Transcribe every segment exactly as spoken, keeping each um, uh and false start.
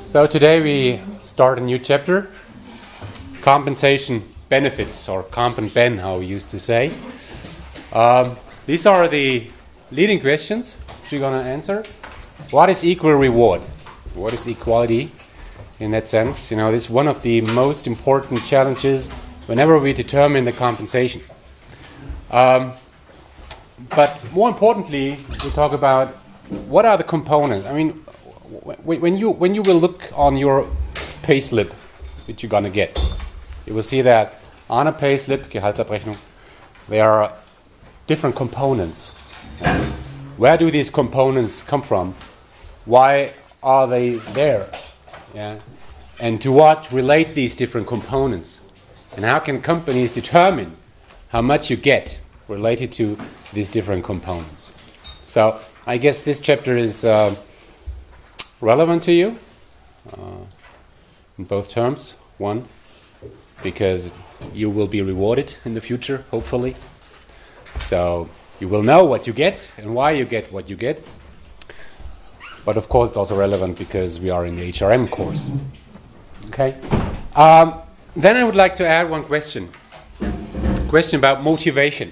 So today we start a new chapter, compensation benefits, or comp and ben, how we used to say. Um, these are the leading questions which we're going to answer. What is equal reward? What is equality in that sense? You know, this is one of the most important challenges whenever we determine the compensation. Um, but more importantly, we talk about what are the components. I mean, when you when you will look on your payslip that you're gonna get, you will see that on a payslip, Gehaltsabrechnung, there are different components. Where do these components come from? Why are they there? Yeah, and to what relate these different components? And how can companies determine how much you get related to these different components? So I guess this chapter is uh, relevant to you uh, in both terms. One, because you will be rewarded in the future, hopefully. So you will know what you get and why you get what you get. But of course it's also relevant because we are in the H R M course. Okay. Um, then I would like to add one question. Question about motivation.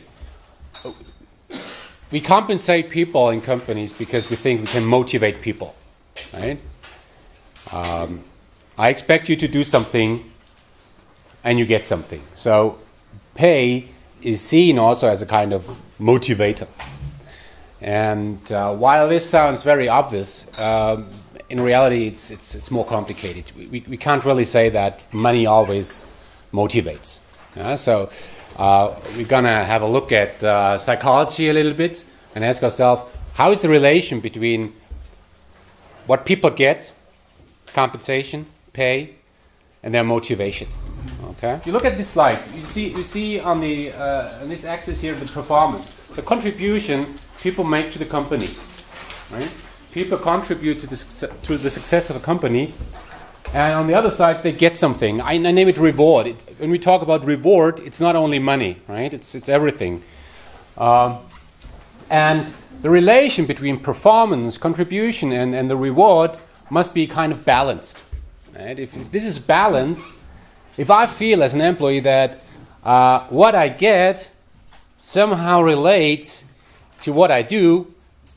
We compensate people in companies because we think we can motivate people. Right? Um, I expect you to do something and you get something. So pay is seen also as a kind of motivator. And uh, while this sounds very obvious, um, in reality it's, it's, it's more complicated. We, we, we can't really say that money always motivates. Yeah? So uh, we're going to have a look at uh, psychology a little bit and ask ourselves, how is the relation between what people get, compensation, pay, and their motivation? Okay. If you look at this slide, you see you see on the uh, on this axis here the performance, the contribution people make to the company. Right? People contribute to the to the success of a company, and on the other side they get something. I, I name it reward. It, when we talk about reward, it's not only money, right? It's it's everything. Um, and the relation between performance, contribution, and, and the reward must be kind of balanced. Right? If, if this is balanced, if I feel as an employee that uh, what I get somehow relates to what I do,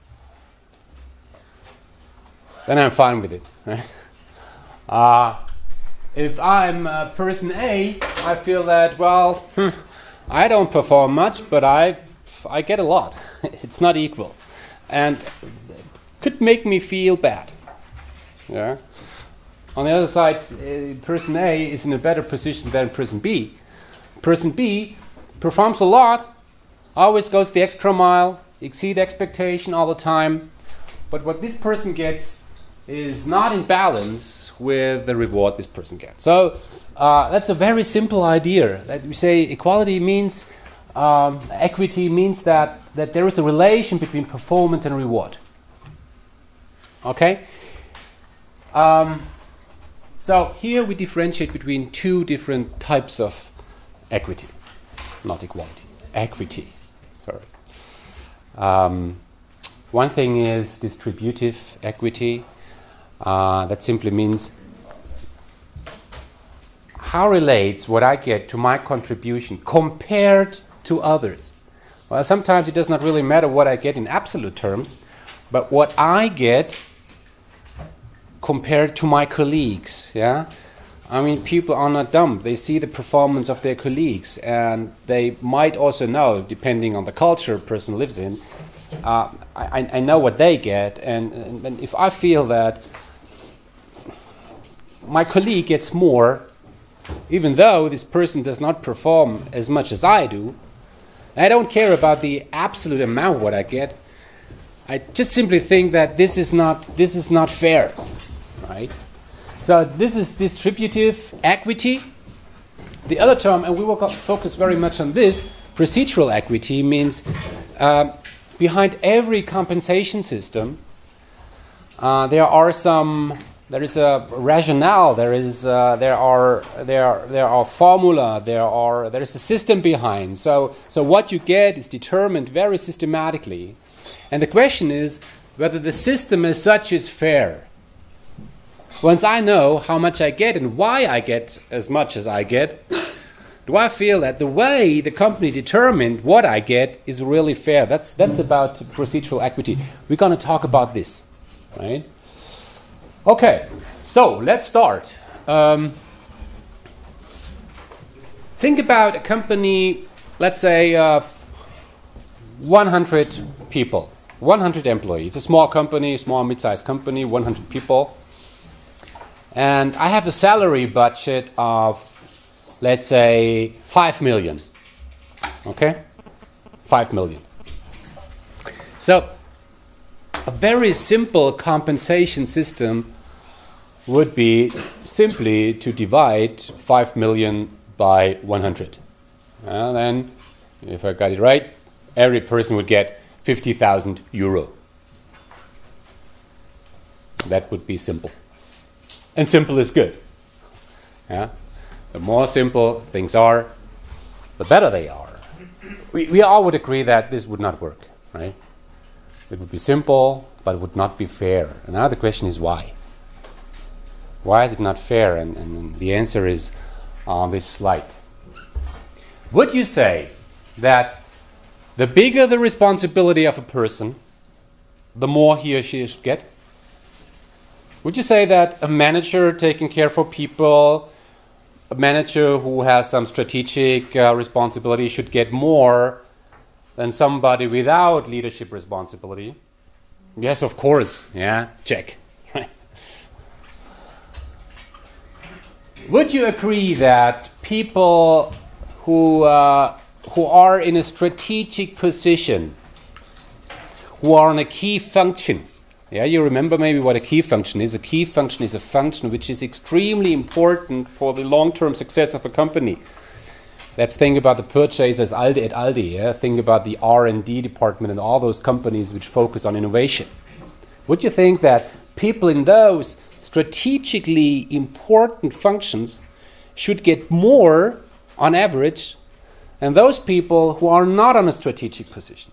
then I'm fine with it. Right? Uh, if I'm uh, person A, I feel that, well, I don't perform much, but I I get a lot. It's not equal. And could make me feel bad. Yeah. On the other side, uh, person A is in a better position than person B. Person B performs a lot, always goes the extra mile, exceed expectation all the time. But what this person gets is not in balance with the reward this person gets. So uh, that's a very simple idea. That we say equality means, um, equity means that, that there is a relation between performance and reward. Okay? Um, so here we differentiate between two different types of equity. Not equality. Equity. Sorry. Um, one thing is distributive equity. Uh, that simply means how relates what I get to my contribution compared to others. Well, sometimes it does not really matter what I get in absolute terms, but what I get compared to my colleagues. Yeah, I mean, people are not dumb. They see the performance of their colleagues, and they might also know, depending on the culture a person lives in, uh, I, I know what they get, and, and, and if I feel that my colleague gets more, even though this person does not perform as much as I do, I don't care about the absolute amount what I get. I just simply think that this is not this is not fair, right? So this is distributive equity. The other term, and we will focus very much on this, procedural equity means uh, behind every compensation system uh, there are some. There is a rationale. There is uh, there are there are, there are formula. There are there is a system behind. So so what you get is determined very systematically, and the question is whether the system as such is fair. once I know how much I get and why I get as much as I get, do I feel that the way the company determined what I get is really fair? That's, that's about procedural equity. We're going to talk about this, right? Okay, so let's start. Um, think about a company, let's say uh, one hundred people, one hundred employees. It's a small company, small mid-sized company, one hundred people. And I have a salary budget of, let's say, five million. Okay? five million. So, a very simple compensation system would be simply to divide five million by one hundred. And then, if I got it right, every person would get fifty thousand euro. That would be simple. And simple is good. Yeah? The more simple things are, the better they are. We, we all would agree that this would not work, right? It would be simple, but it would not be fair. And now the question is why? Why is it not fair? And, and, and the answer is on this slide. Would you say that the bigger the responsibility of a person, the more he or she should get? Would you say that a manager taking care for people, a manager who has some strategic uh, responsibility should get more than somebody without leadership responsibility? Yes, of course. Yeah, check. Right. Would you agree that people who uh, who are in a strategic position, who are in a key function? Yeah, you remember maybe what a key function is. A key function is a function which is extremely important for the long-term success of a company. Let's think about the purchasers, Aldi at Aldi. Yeah? Think about the R and D department and all those companies which focus on innovation. Would you think that people in those strategically important functions should get more on average than those people who are not on a strategic position?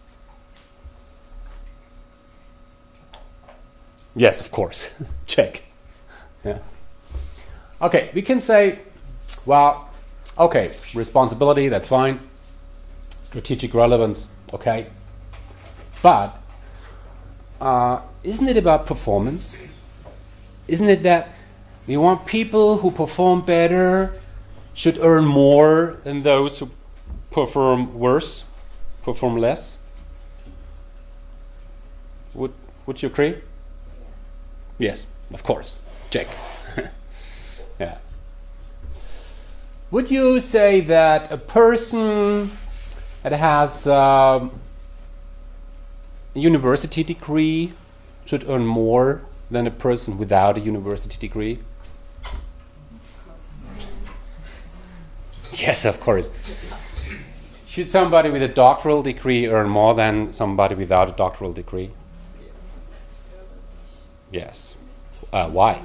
Yes, of course. Check. Yeah. Okay, we can say, well, okay, responsibility, that's fine. Strategic relevance, okay. But uh, isn't it about performance? Isn't it that we want people who perform better should earn more than those who perform worse, perform less? Would, would you agree? Yes, of course. Check. Yeah. Would you say that a person that has um, a university degree should earn more than a person without a university degree? Yes, of course. Should somebody with a doctoral degree earn more than somebody without a doctoral degree? Yes. Uh, why?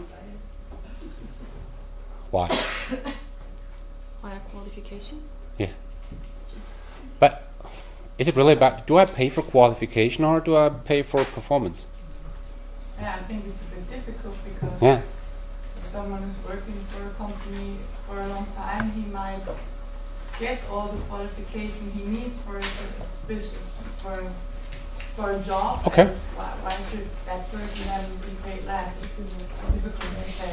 Why? Higher qualification? Yeah. But is it really about, do I pay for qualification or do I pay for performance? Yeah, I think it's a bit difficult because yeah. if someone is working for a company for a long time, he might get all the qualification he needs for his business, for for a job. Okay. Why, why should that person then be paid less? It's difficult to say.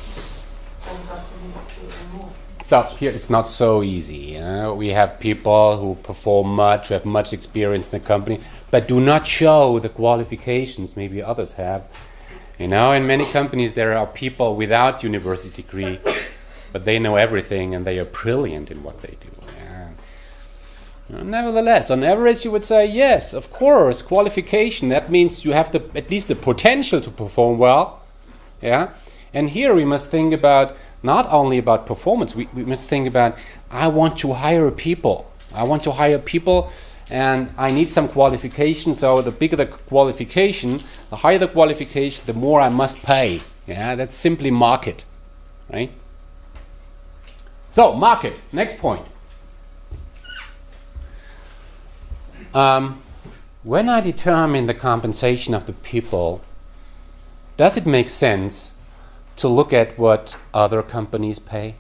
So here it's not so easy. Uh, we have people who perform much, who have much experience in the company, but do not show the qualifications maybe others have. You know, in many companies there are people without university degree, but they know everything and they are brilliant in what they do. Yeah. Nevertheless, on average, you would say yes, of course, qualification. That means you have the at least the potential to perform well. Yeah. And here we must think about not only about performance, we, we must think about, I want to hire people. I want to hire people and I need some qualification. So the bigger the qualification, the higher the qualification, the more I must pay. Yeah, that's simply market, right? So market, next point. Um, when I determine the compensation of the people, does it make sense to look at what other companies pay?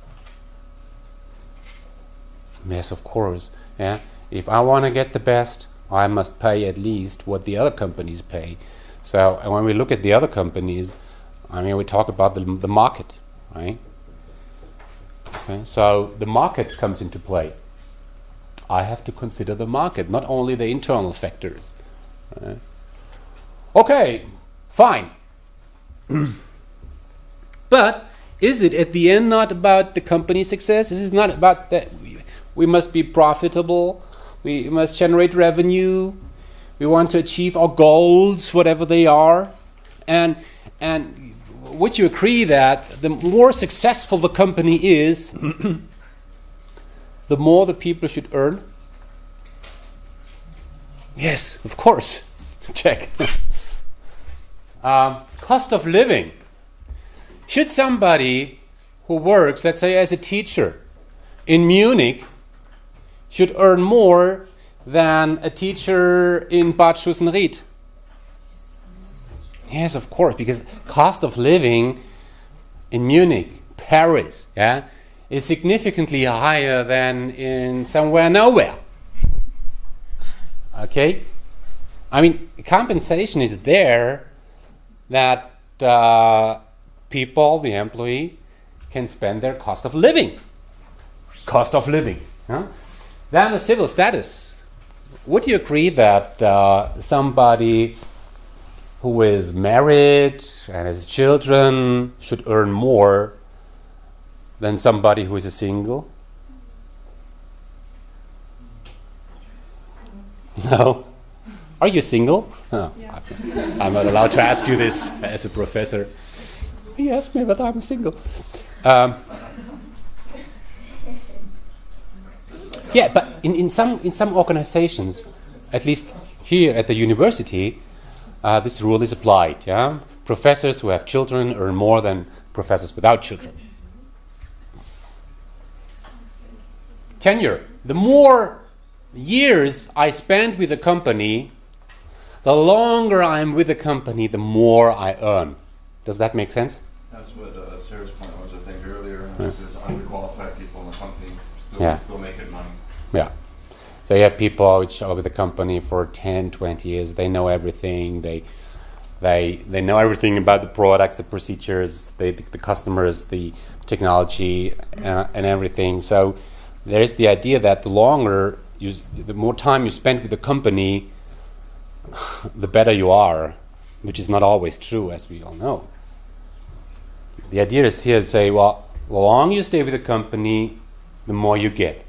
Yes, of course. Yeah. If I want to get the best, I must pay at least what the other companies pay. So, and when we look at the other companies, I mean, we talk about the, the market, right? Okay. So the market comes into play. I have to consider the market, not only the internal factors. Right? Okay, fine. But is it at the end not about the company's success? This is not about that. We, we must be profitable. We must generate revenue. We want to achieve our goals, whatever they are. And and would you agree that the more successful the company is, the more the people should earn? Yes, of course. Check. um, cost of living. Should somebody who works, let's say as a teacher in Munich, should earn more than a teacher in Bad Schussenried? Yes, of course, because cost of living in Munich, Paris, yeah, is significantly higher than in somewhere nowhere. Okay? I mean, compensation is there that uh, people, the employee, can spend their cost of living. Cost of living. Huh? Then the civil status. Would you agree that uh, somebody who is married and has children should earn more than somebody who is a single? No. Are you single? Oh, Yeah. I'm not allowed to ask you this as a professor. He asked me whether I'm single. Um, yeah, but in, in some in some organizations, at least here at the university, uh, this rule is applied. Yeah, professors who have children earn more than professors without children. Tenure. The more years I spend with a company, the longer I'm with a company, the more I earn. Does that make sense? That's what uh, Sarah's point was, I think, earlier. Yeah. There's underqualified people in the company still, Yeah. still making money. Yeah. So you have people which are with the company for ten, twenty years. They know everything. They they they know everything about the products, the procedures, they, the, the customers, the technology, uh, and everything. So there is the idea that the longer, you, the more time you spend with the company, the better you are, which is not always true, as we all know. The idea is here to say, well, the longer you stay with a company, the more you get.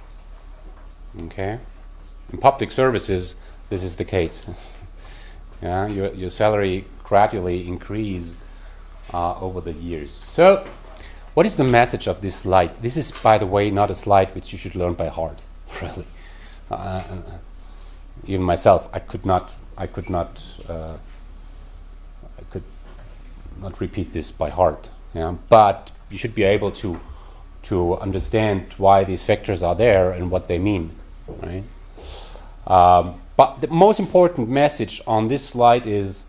Okay? In public services, this is the case. Yeah, your, your salary gradually increase uh, over the years. So, what is the message of this slide? This is, by the way, not a slide which you should learn by heart, really. Uh, even myself, I could not, I could not, uh, I could not repeat this by heart. Yeah, but you should be able to to understand why these factors are there and what they mean, right? Um, but the most important message on this slide is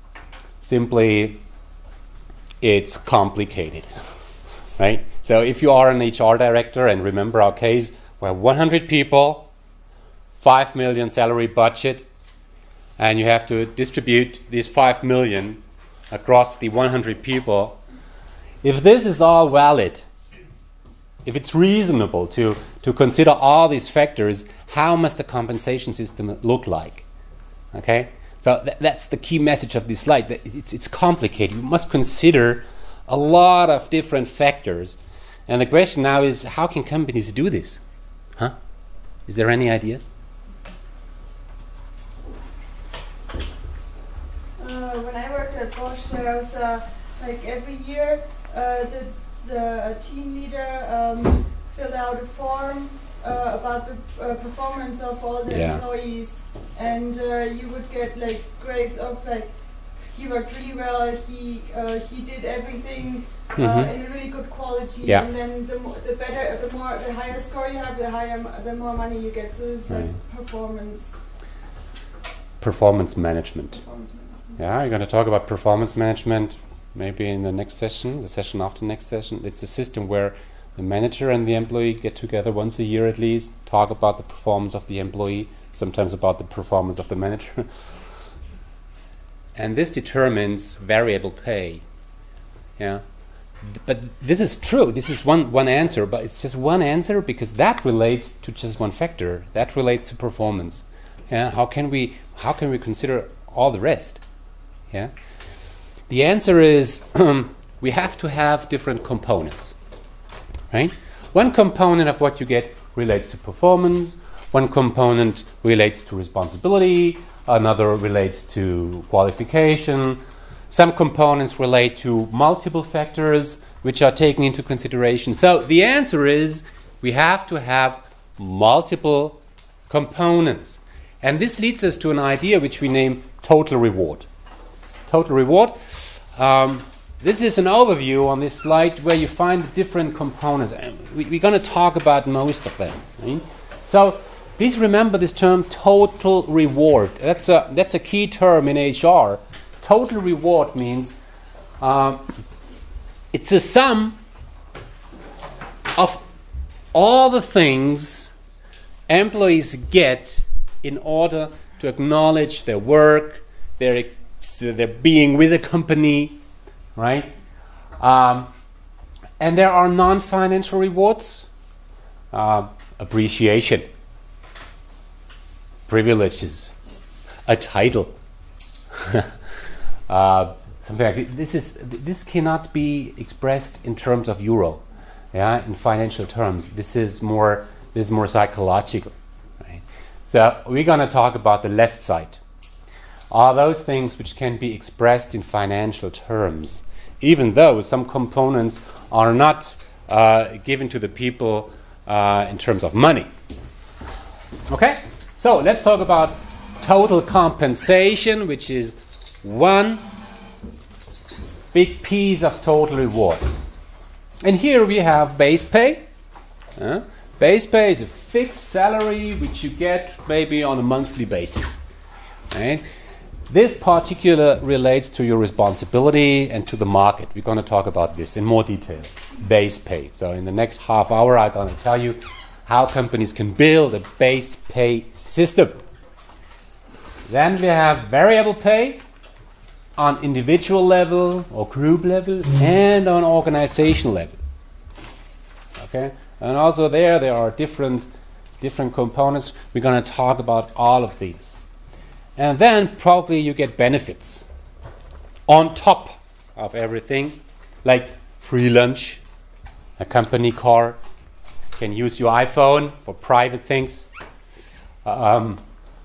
simply it's complicated, right? So if you are an H R director, and remember our case, we have one hundred people, five million salary budget, and you have to distribute these five million across the one hundred people. If this is all valid, if it's reasonable to, to consider all these factors, how must the compensation system look like? Okay? So th- that's the key message of this slide. That it's, it's complicated. You must consider a lot of different factors. And the question now is, how can companies do this? Huh? Is there any idea? Uh, when I worked at Bosch, there was uh, like every year uh, the the team leader um, filled out a form uh, about the uh, performance of all the Yeah. employees, and uh, you would get like grades of like he worked really well, he uh, he did everything uh, Mhm. in a really good quality, Yeah. and then the, mo- the better, the more, the higher score you have, the higher, m- the more money you get. So it's like Right. performance. Performance management. performance management. Yeah, you're going to talk about performance management. maybe in the next session, the session after next session. It's a system where the manager and the employee get together once a year at least, talk about the performance of the employee, sometimes about the performance of the manager. And this determines variable pay. Yeah. But this is true. This is one, one answer, but it's just one answer because that relates to just one factor. That relates to performance. Yeah. How can we how can we consider all the rest? Yeah. The answer is we have to have different components. Right? One component of what you get relates to performance, one component relates to responsibility, another relates to qualification. Some components relate to multiple factors which are taken into consideration. So the answer is we have to have multiple components. And this leads us to an idea which we name total reward. Total reward. Um, this is an overview on this slide where you find different components. And we, we're going to talk about most of them. Right? So please remember this term total reward. That's a, that's a key term in H R. Total reward means um, it's a sum of all the things employees get in order to acknowledge their work, their, their being with a company, right? Um, and there are non-financial rewards, uh, appreciation, privileges, a title. Uh, something like this is this cannot be expressed in terms of euro, yeah, in financial terms. This is more this is more psychological, right? So we're going to talk about the left side. Are those things which can be expressed in financial terms, even though some components are not uh, given to the people uh, in terms of money. Okay, so let's talk about total compensation, which is one big piece of total reward. And here we have base pay. Uh, base pay is a fixed salary which you get maybe on a monthly basis. Right? This particular relates to your responsibility and to the market. We're going to talk about this in more detail. Base pay. So in the next half hour I'm going to tell you how companies can build a base pay system. Then we have variable pay on individual level or group level and on organization level. Okay? And also there, there are different, different components. We're going to talk about all of these. And then probably you get benefits on top of everything, like free lunch, a company car, you can use your iPhone for private things, um,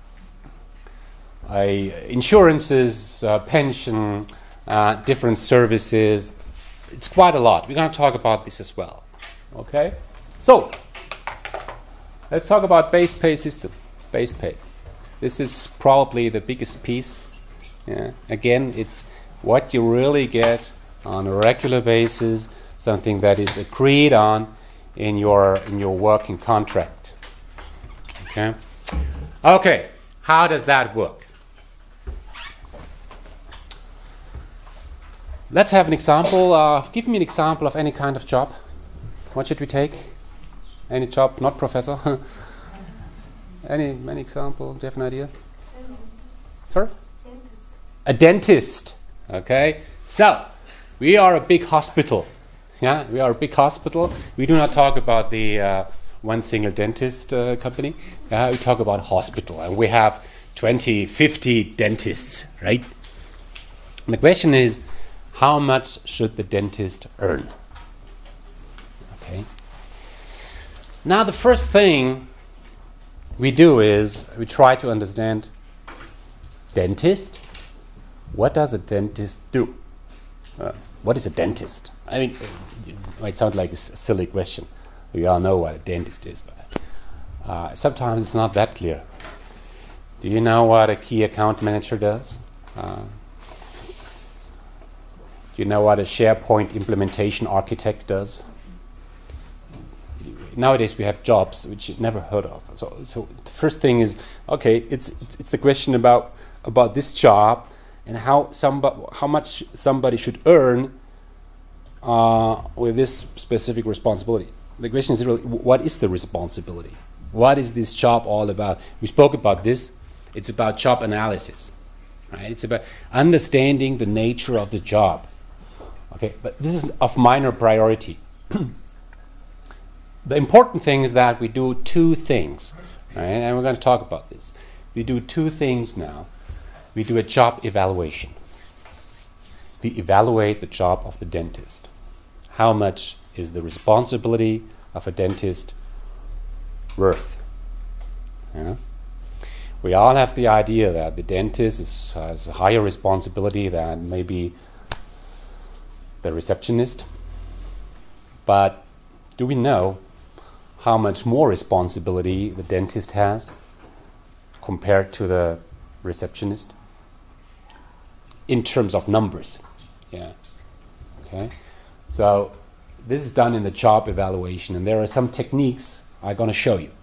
I, insurances, uh, pension, uh, different services. It's quite a lot. We're going to talk about this as well. Okay? So, let's talk about base pay system. Base pay. This is probably the biggest piece. Yeah. Again, it's what you really get on a regular basis, something that is agreed on in your in your working contract. Okay? Okay, how does that work? Let's have an example. Uh, give me an example of any kind of job. What should we take? Any job, not professor. any any example? Do you have an idea? Dentist. Sorry? Dentist. A dentist. Okay. So we are a big hospital. Yeah, we are a big hospital. We do not talk about the uh, one single dentist uh, company. Uh, we talk about hospital, and we have twenty, fifty dentists, right? And the question is, how much should the dentist earn? Okay. Now, the first thing we do is we try to understand dentist. What does a dentist do? Uh, what is a dentist? I mean, it might sound like a s- silly question. We all know what a dentist is, but uh, sometimes it's not that clear. Do you know what a key account manager does? Uh, do you know what a SharePoint implementation architect does? Nowadays we have jobs which you've never heard of. So, so the first thing is, okay, it's, it's it's the question about about this job, and how somebody, how much somebody should earn uh, with this specific responsibility. The question is really, what is the responsibility? What is this job all about? We spoke about this. It's about job analysis, right? It's about understanding the nature of the job. Okay, but this is of minor priority. The important thing is that we do two things, right? And we're going to talk about this. We do two things now. We do a job evaluation. We evaluate the job of the dentist. How much is the responsibility of a dentist worth? Yeah? We all have the idea that the dentist is, has a higher responsibility than maybe the receptionist. But do we know how much more responsibility the dentist has compared to the receptionist? In terms of numbers. Yeah. Okay. So this is done in the job evaluation, and there are some techniques I'm going to show you.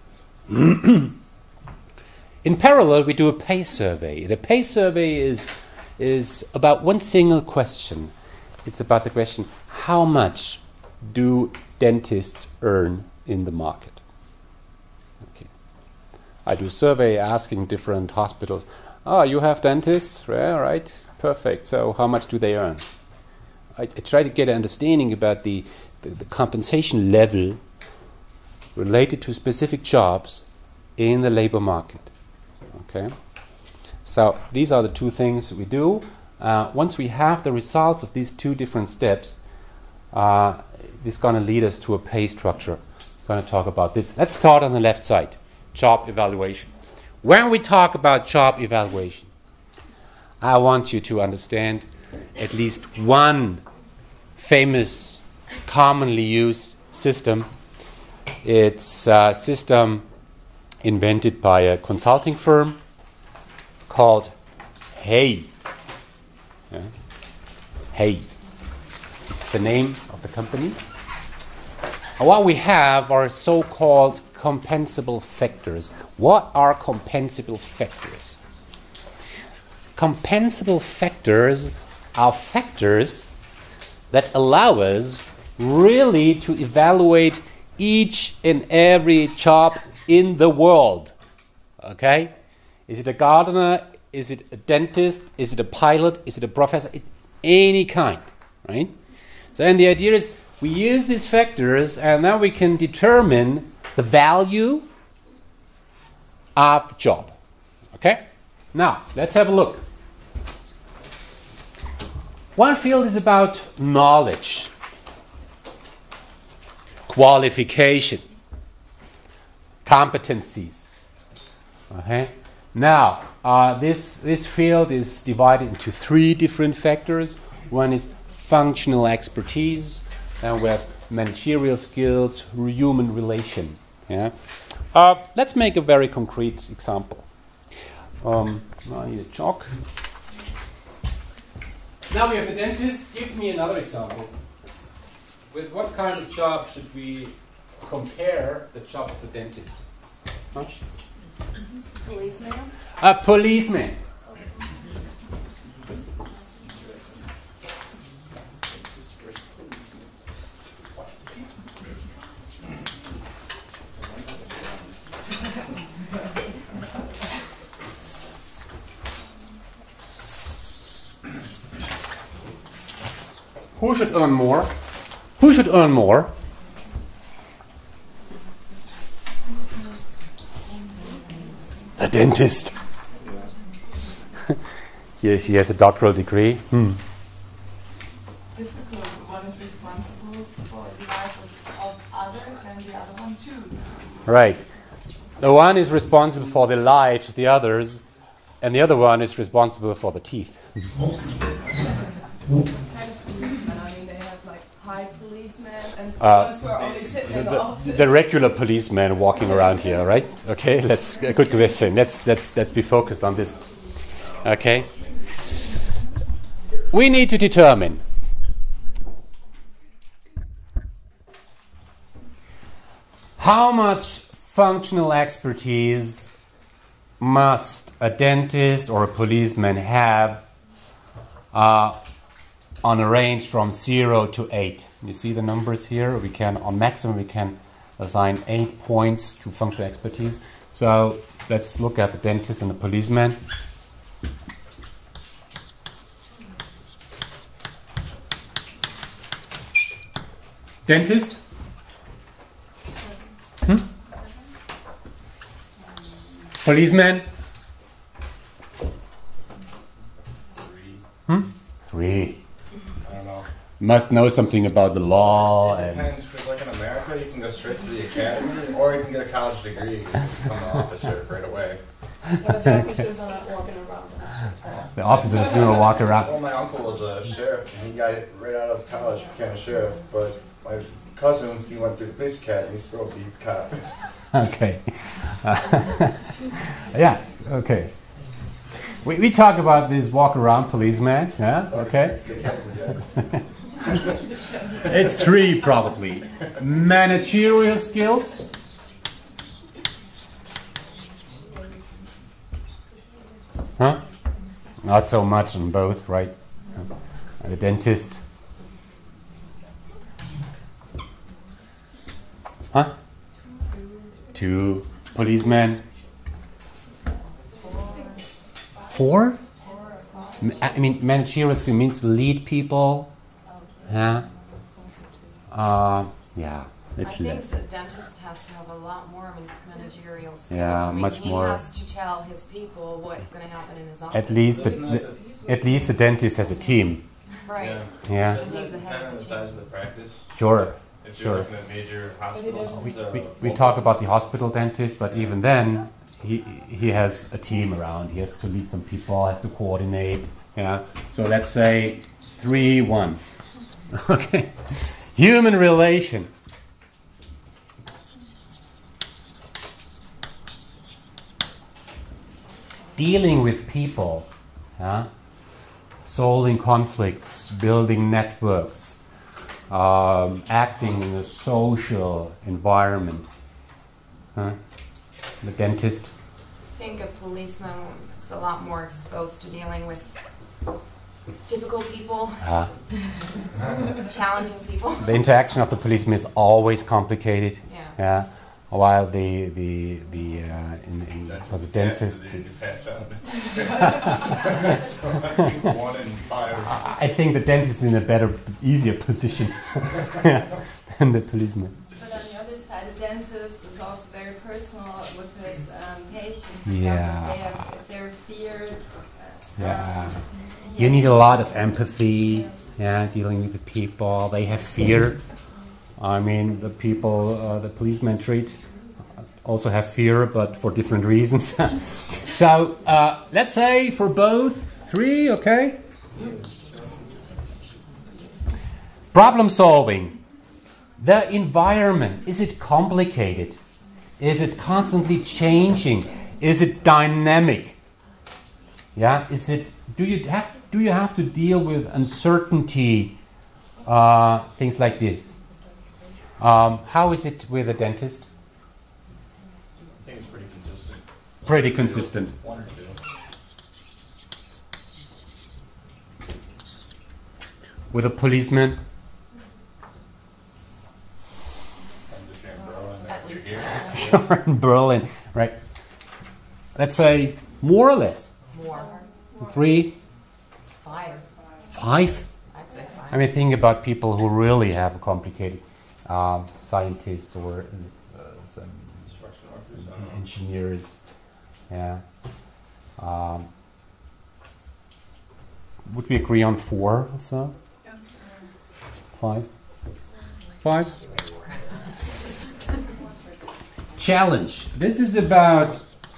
In parallel, we do a pay survey. The pay survey is, is about one single question. It's about the question, how much do dentists earn in the market? Okay. I do a survey asking different hospitals, oh, you have dentists? Yeah, right, perfect. So how much do they earn? I, I try to get an understanding about the, the, the compensation level related to specific jobs in the labor market. Okay, so these are the two things we do. Uh, once we have the results of these two different steps, uh, this is going to lead us to a pay structure. We're going to talk about this. Let's start on the left side, job evaluation. When we talk about job evaluation, I want you to understand at least one famous, commonly used system. It's a system invented by a consulting firm called Hey. Yeah. Hey. It's the name of the company. And what we have are so-called compensable factors. What are compensable factors? Compensable factors are factors that allow us really to evaluate each and every job in the world. Okay? Is it a gardener? Is it a dentist? Is it a pilot? Is it a professor? It, any kind, right? So, and the idea is we use these factors and now we can determine the value of the job. Okay? Now, let's have a look. One field is about knowledge, qualification, competencies. Okay? Now, uh, this, this field is divided into three different factors. One is functional expertise, then we have managerial skills, human relations. Yeah? Uh, let's make a very concrete example. Um, I need a chalk. Now we have the dentist. Give me another example. With what kind of job should we compare the job of the dentist? Huh? Policeman. A policeman. Who should earn more? Who should earn more? The dentist. Here she has a doctoral degree. Hmm. Difficult. One is responsible for the life of others and the other one too. Right. The one is responsible for the lives of the others, and the other one is responsible for the teeth. High policemen and Uh, ones who are only sitting The, in the, the, office. the regular policeman walking around here, right? Okay, let's a good question. Let's let's let's be focused on this. Okay. We need to determine how much functional expertise must a dentist or a policeman have uh, on a range from zero to eight. You see the numbers here. We can, on maximum, we can assign eight points to functional expertise. So let's look at the dentist and the policeman. Dentist? Hmm? Policeman? Hmm? Three. I don't know. Must know something about the law It and depends, because like in America, you can go straight to the academy, or you can get a college degree and become an officer right away. But the officers are not walking around. the officers do not walk around. Well, my uncle was a sheriff, and he got it right out of college, became a sheriff, but my cousin, he went through the police academy, he's still a beat cop. Okay. Uh, yeah, okay. We, we talk about this walk around policeman, yeah, okay. It's three probably. Managerial skills. Huh? Not so much on both, right? The dentist. Huh? Two. Policeman. Four? I mean, managerial skill means lead people. Yeah. Uh, yeah, it's I think less. the dentist has to have a lot more managerial skills. Yeah, I mean, much he more. has to tell his people what's going to happen in his office. At least, the, the, at least the dentist has a team. Right. Yeah. Doesn't He's that the head depend of on the the size of the practice? Sure. If Sure. you're looking at major hospitals, We, it's, uh, we, we talk about the hospital dentist, but even then, he he has a team around. He has to lead some people, has to coordinate. Yeah. So let's say three, one. Okay. Human relation. Dealing with people, yeah? Solving conflicts, building networks, um, acting in a social environment. Huh? The dentist. I think a policeman is a lot more exposed to dealing with difficult people, Uh, challenging people. the interaction of the policeman is always complicated. Yeah. Yeah. While the the the uh, in, in for the dentist, They pass out. So I think one in five. I think the dentist is in a better, easier position than the policeman. But on the other side, the dentist is also very personal with his um, patients. For Yeah. example, if, they have, if they're feared, uh, Yeah. um, You yes. need a lot of empathy. Yeah, dealing with the people. They have fear. I mean, the people, uh, the policemen treat also have fear, but for different reasons. So uh, let's say for both three, okay? Problem solving. The environment, is it complicated? Is it constantly changing? Is it dynamic? Yeah, is it, do you have, do you have to deal with uncertainty, uh, things like this? Um, how is it with a dentist? I think it's pretty consistent. Pretty consistent. One or two. With a policeman? I'm just here in Berlin, that's what you're here. In Berlin, right? Let's say more or less. More. Three, Five. five? I'd say five. I mean, think about people who really have a complicated um, scientists or uh, some Construction workers, I don't know. engineers. Yeah. Um, would we agree on four or so? Five? Five? Challenge. This is about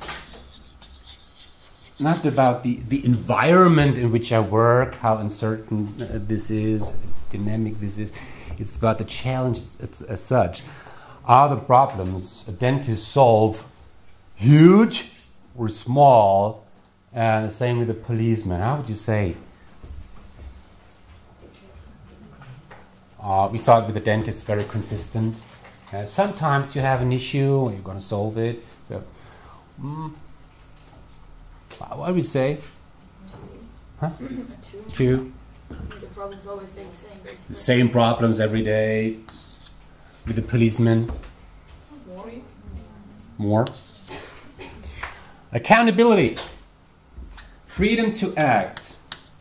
not about the, the environment in which I work, how uncertain uh, this is, how dynamic this is. It's about the challenges as, as such. Are the problems a dentist solve huge or small? And the same with the policeman. How would you say? Uh, we saw it with the dentist, very consistent. Uh, sometimes you have an issue and you're going to solve it. So, mm, what do we say? Huh? Two. Two. The problems always stay the same. Basically. Same problems every day with the policeman. More. More. Accountability. Freedom to act.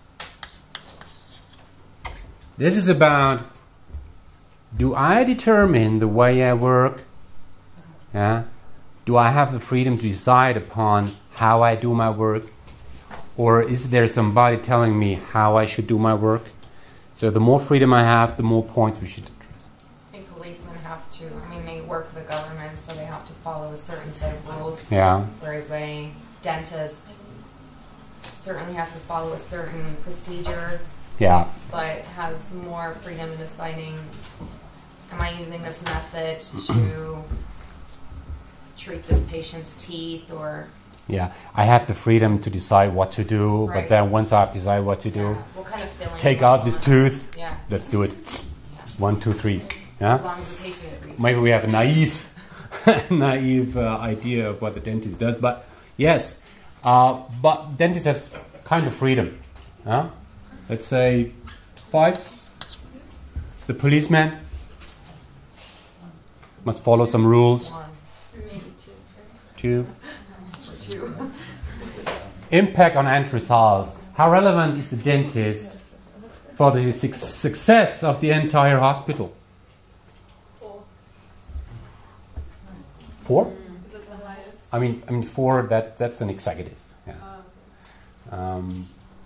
This is about, do I determine the way I work? Yeah? Do I have the freedom to decide upon how I do my work? Or is there somebody telling me how I should do my work? So the more freedom I have, the more points we should address. I think policemen have to, I mean, they work for the government, so they have to follow a certain set of rules. Yeah. Whereas a dentist certainly has to follow a certain procedure, Yeah. but has more freedom in deciding, am I using this method to treat this patient's teeth, or... Yeah, I have the freedom to decide what to do, Right. but then once I've decided what to do, Yeah, what kind of filling take do I out this want? tooth, Yeah. let's do it. Yeah. One, two, three. As Yeah? long as the patient agrees. Maybe we have a naive, naive uh, idea of what the dentist does, but yes, uh, but dentist has kind of freedom. Huh? Let's say five. The policeman must follow some rules. One Maybe two. Two. or two. Impact on end results. How relevant is the dentist for the su- success of the entire hospital? Four. Four? Is it the highest? I mean, I mean four. That that's an executive. Yeah. Uh, Um,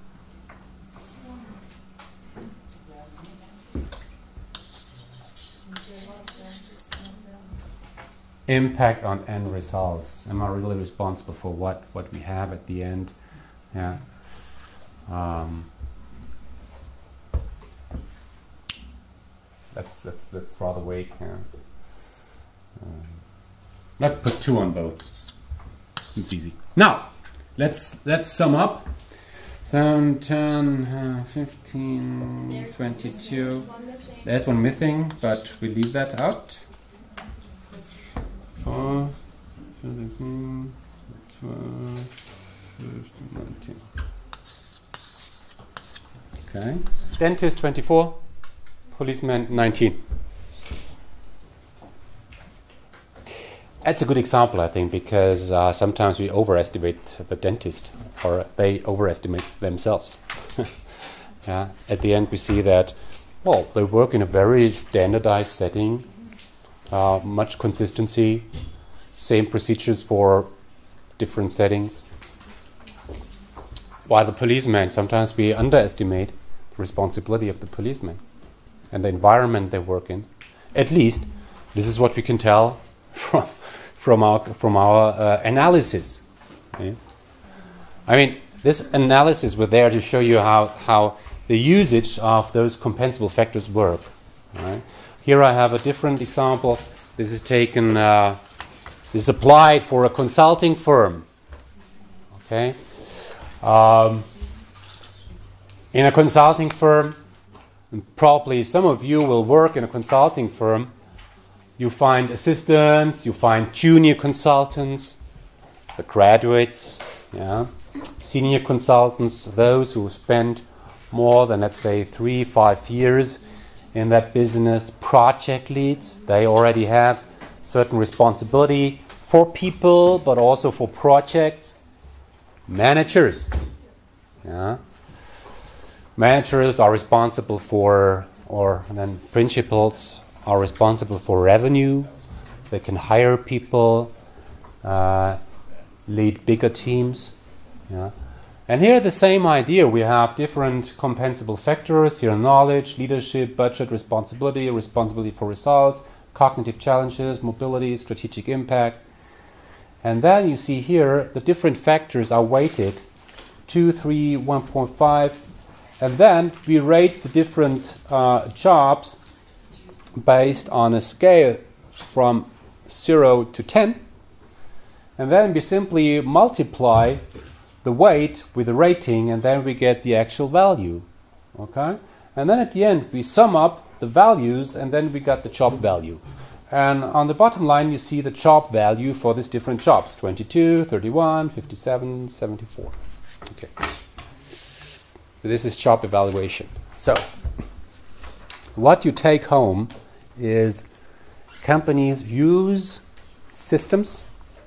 impact on end results. Am I really responsible for what, what we have at the end? Yeah. Um, that's that's that's rather vague. Yeah. Um, let's put two on both. It's easy. Now, let's let's sum up. seven, ten, uh, fifteen, twenty-two. There's one missing, but we leave that out. four, sixteen, twelve, fifteen, nineteen. Okay. Dentist twenty-four, policeman nineteen. That's a good example, I think, because uh, sometimes we overestimate the dentist, or they overestimate themselves. Yeah. At the end, we see that, well, they work in a very standardized setting, uh, much consistency, same procedures for different settings. While the policeman, sometimes we underestimate the responsibility of the policeman and the environment they work in. At least, this is what we can tell from from our from our uh, analysis. Yeah. I mean, this analysis was there to show you how how the usage of those compensable factors work. Right? Here I have a different example. This is taken. Uh, this is applied for a consulting firm. Okay. Um, in a consulting firm, and probably some of you will work in a consulting firm. You find assistants, you find junior consultants, the graduates, yeah, senior consultants, those who spend more than, let's say, three, five years in that business. Project leads, they already have certain responsibility for people, but also for projects. Managers, yeah. Managers are responsible for, or then principals are responsible for revenue. They can hire people, uh, lead bigger teams. Yeah. And here the same idea. We have different compensable factors. Here knowledge, leadership, budget, responsibility, responsibility for results, cognitive challenges, mobility, strategic impact. And then you see here the different factors are weighted, two, three, one point five. And then we rate the different uh, jobs based on a scale from zero to ten, and then we simply multiply the weight with the rating, and then we get the actual value. Okay, and then at the end we sum up the values, and then we got the job value. And on the bottom line you see the job value for these different jobs: twenty-two, thirty-one, fifty-seven, seventy-four. Okay. This is job evaluation. So, what you take home is companies use systems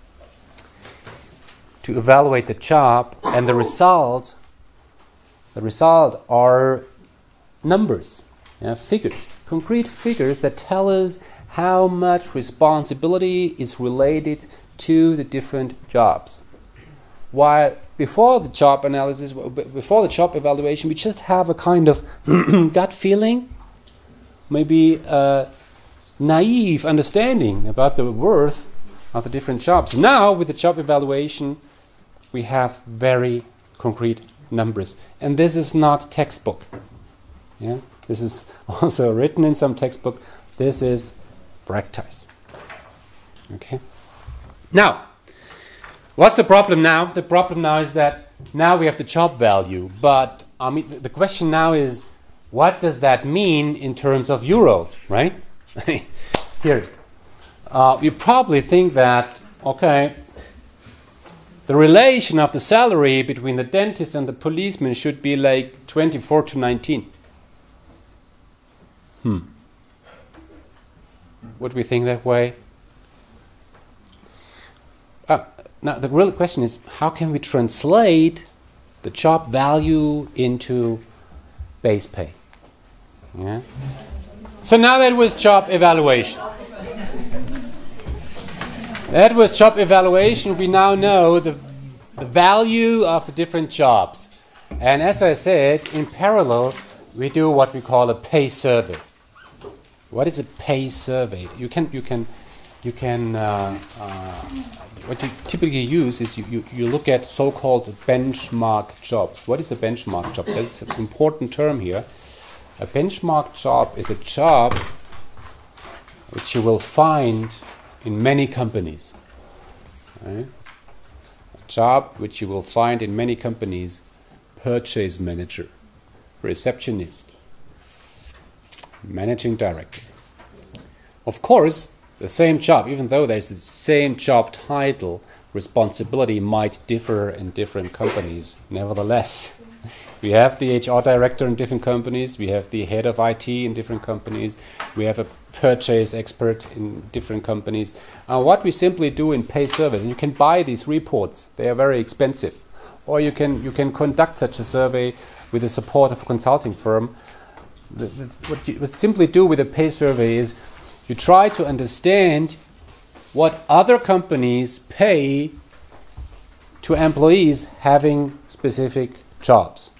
to evaluate the job, and the result, the result are numbers, yeah, figures, concrete figures that tell us how much responsibility is related to the different jobs. While before the job analysis, before the job evaluation, we just have a kind of gut feeling, maybe a naive understanding about the worth of the different jobs. Now, with the job evaluation, we have very concrete numbers. And this is not textbook. Yeah? This is also written in some textbook. This is practice. Okay? Now, what's the problem now? The problem now is that now we have the job value. But I mean, the question now is, what does that mean in terms of euro, right? Here. Uh, you probably think that, okay, the relation of the salary between the dentist and the policeman should be like twenty-four to nineteen. Hmm. Would we think that way? Uh, now, the real question is, how can we translate the job value into base pay? Yeah. So now that was job evaluation. That was job evaluation. We now know the, the value of the different jobs. And as I said, in parallel, we do what we call a pay survey. What is a pay survey? You can, you can, you can. Uh, uh, what you typically use is you, you, you look at so-called benchmark jobs. What is a benchmark job? That's an important term here. A benchmark job is a job which you will find in many companies. Right? A job which you will find in many companies: purchase manager, receptionist, managing director. Of course, the same job, even though there's the same job title, responsibility might differ in different companies. Nevertheless, we have the H R director in different companies, we have the head of I T in different companies, we have a purchase expert in different companies. Uh, what we simply do in pay surveys, and you can buy these reports, they are very expensive, or you can you can conduct such a survey with the support of a consulting firm. The, the, what you would simply do with a pay survey is you try to understand what other companies pay to employees having specific jobs.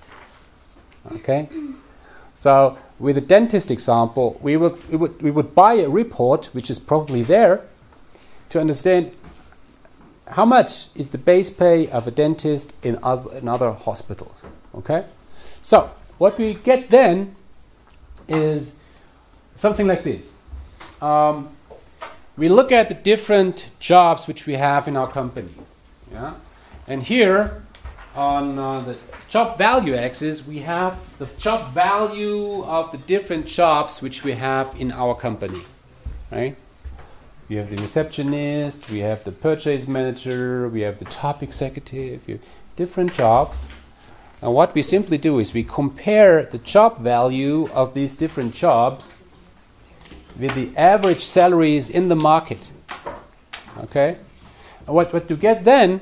Okay, so with a dentist example, we would, we would we would buy a report, which is probably there, to understand how much is the base pay of a dentist in other, in other hospitals. Okay, so what we get then is something like this. Um, we look at the different jobs which we have in our company. Yeah, and here on uh, the job value axis, we have the job value of the different jobs which we have in our company, right? We have the receptionist, we have the purchase manager, we have the top executive, we have different jobs. And what we simply do is we compare the job value of these different jobs with the average salaries in the market. Okay? And what, what you get then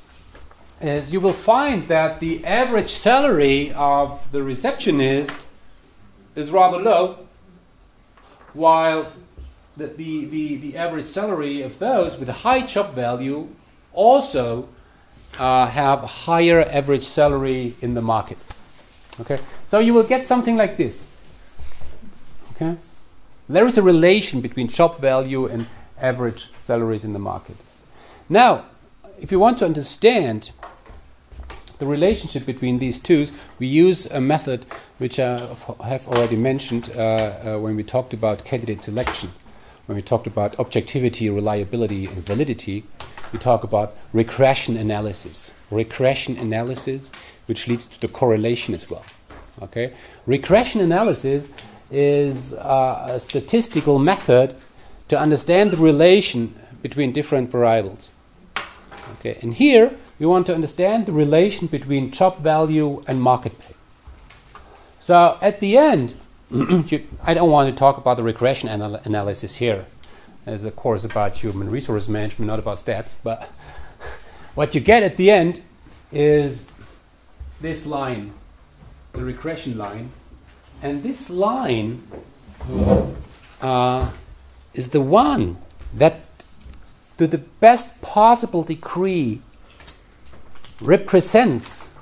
is you will find that the average salary of the receptionist is rather low, while the, the, the, the average salary of those with a high job value also uh, have a higher average salary in the market. Okay, so you will get something like this. Okay, there is a relation between job value and average salaries in the market. Now, if you want to understand the relationship between these two, we use a method which I have already mentioned uh, uh, when we talked about candidate selection. When we talked about objectivity, reliability, and validity, we talk about regression analysis. Regression analysis, which leads to the correlation as well. Okay, regression analysis is uh, a statistical method to understand the relation between different variables. Okay, and here we want to understand the relation between job value and market pay. So at the end, you, I don't want to talk about the regression anal analysis here. It's a course about human resource management, not about stats. But what you get at the end is this line, the regression line. And this line uh, is the one that, to the best possible degree, represents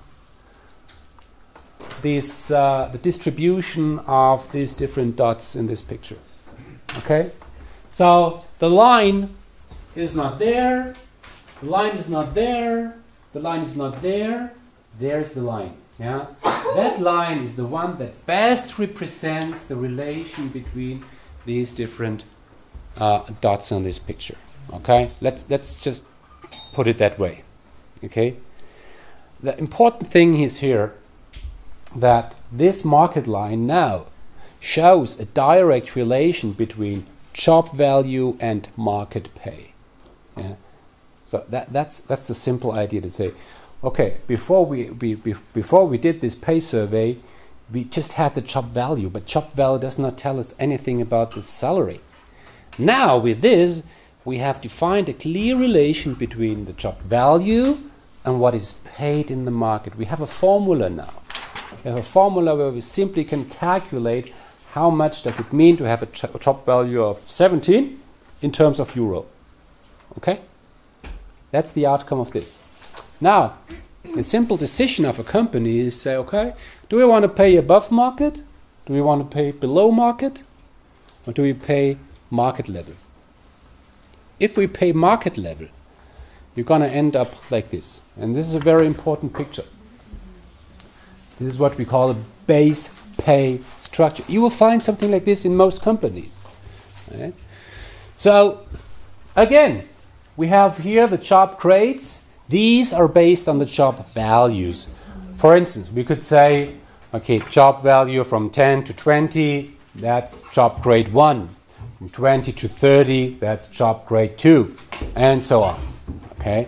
this, uh, the distribution of these different dots in this picture. Okay? So the line is not there, the line is not there, the line is not there, there's the line. Yeah? That line is the one that best represents the relation between these different uh, dots on this picture. Okay? Let's, let's just put it that way. Okay? The important thing is here that this market line now shows a direct relation between job value and market pay. Yeah? So that, that's, that's the simple idea to say, okay, before we, we, we, before we did this pay survey, we just had the job value, but job value does not tell us anything about the salary. Now with this, we have defined a clear relation between the job value and what is paid in the market. We have a formula now. We have a formula where we simply can calculate how much does it mean to have a, ch a job value of seventeen in terms of euro. Okay? That's the outcome of this. Now, a simple decision of a company is say, okay, do we want to pay above market? Do we want to pay below market? Or do we pay market level? If we pay market level, you're going to end up like this. And this is a very important picture. This is what we call a base pay structure. You will find something like this in most companies. Right? So, again, we have here the job grades. These are based on the job values. For instance, we could say, okay, job value from ten to twenty, that's job grade one. From twenty to thirty, that's job grade two, and so on. Okay?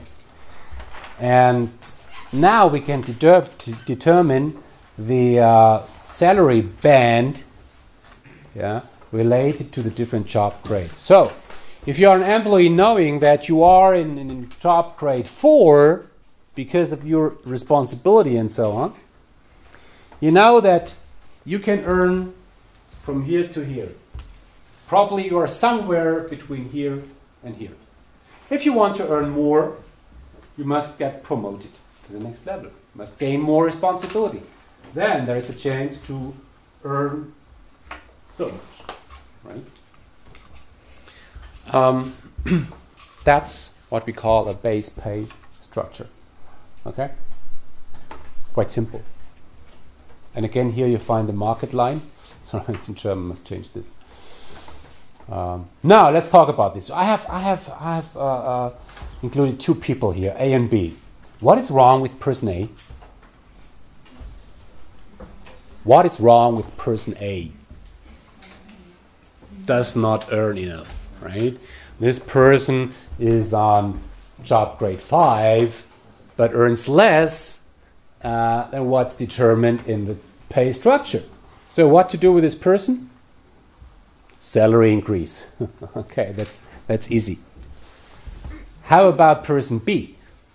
And now we can deter to determine the uh, salary band, yeah, related to the different job grades. So, if you are an employee knowing that you are in, in, in job grade four because of your responsibility and so on, you know that you can earn from here to here. Probably you are somewhere between here and here. If you want to earn more, you must get promoted to the next level. You must gain more responsibility. Then there is a chance to earn so much, right? Um, that's what we call a base pay structure. Okay? Quite simple. And again, here you find the market line. Sorry, it's in German. Must change this. Um, now let's talk about this. I have, I have, I have uh, uh, included two people here, A and B. What is wrong with person A? What is wrong with person A? Does not earn enough, right? This person is on job grade five, but earns less uh, than what's determined in the pay structure. So what to do with this person? Salary increase. Okay, that's that's easy. How about person B?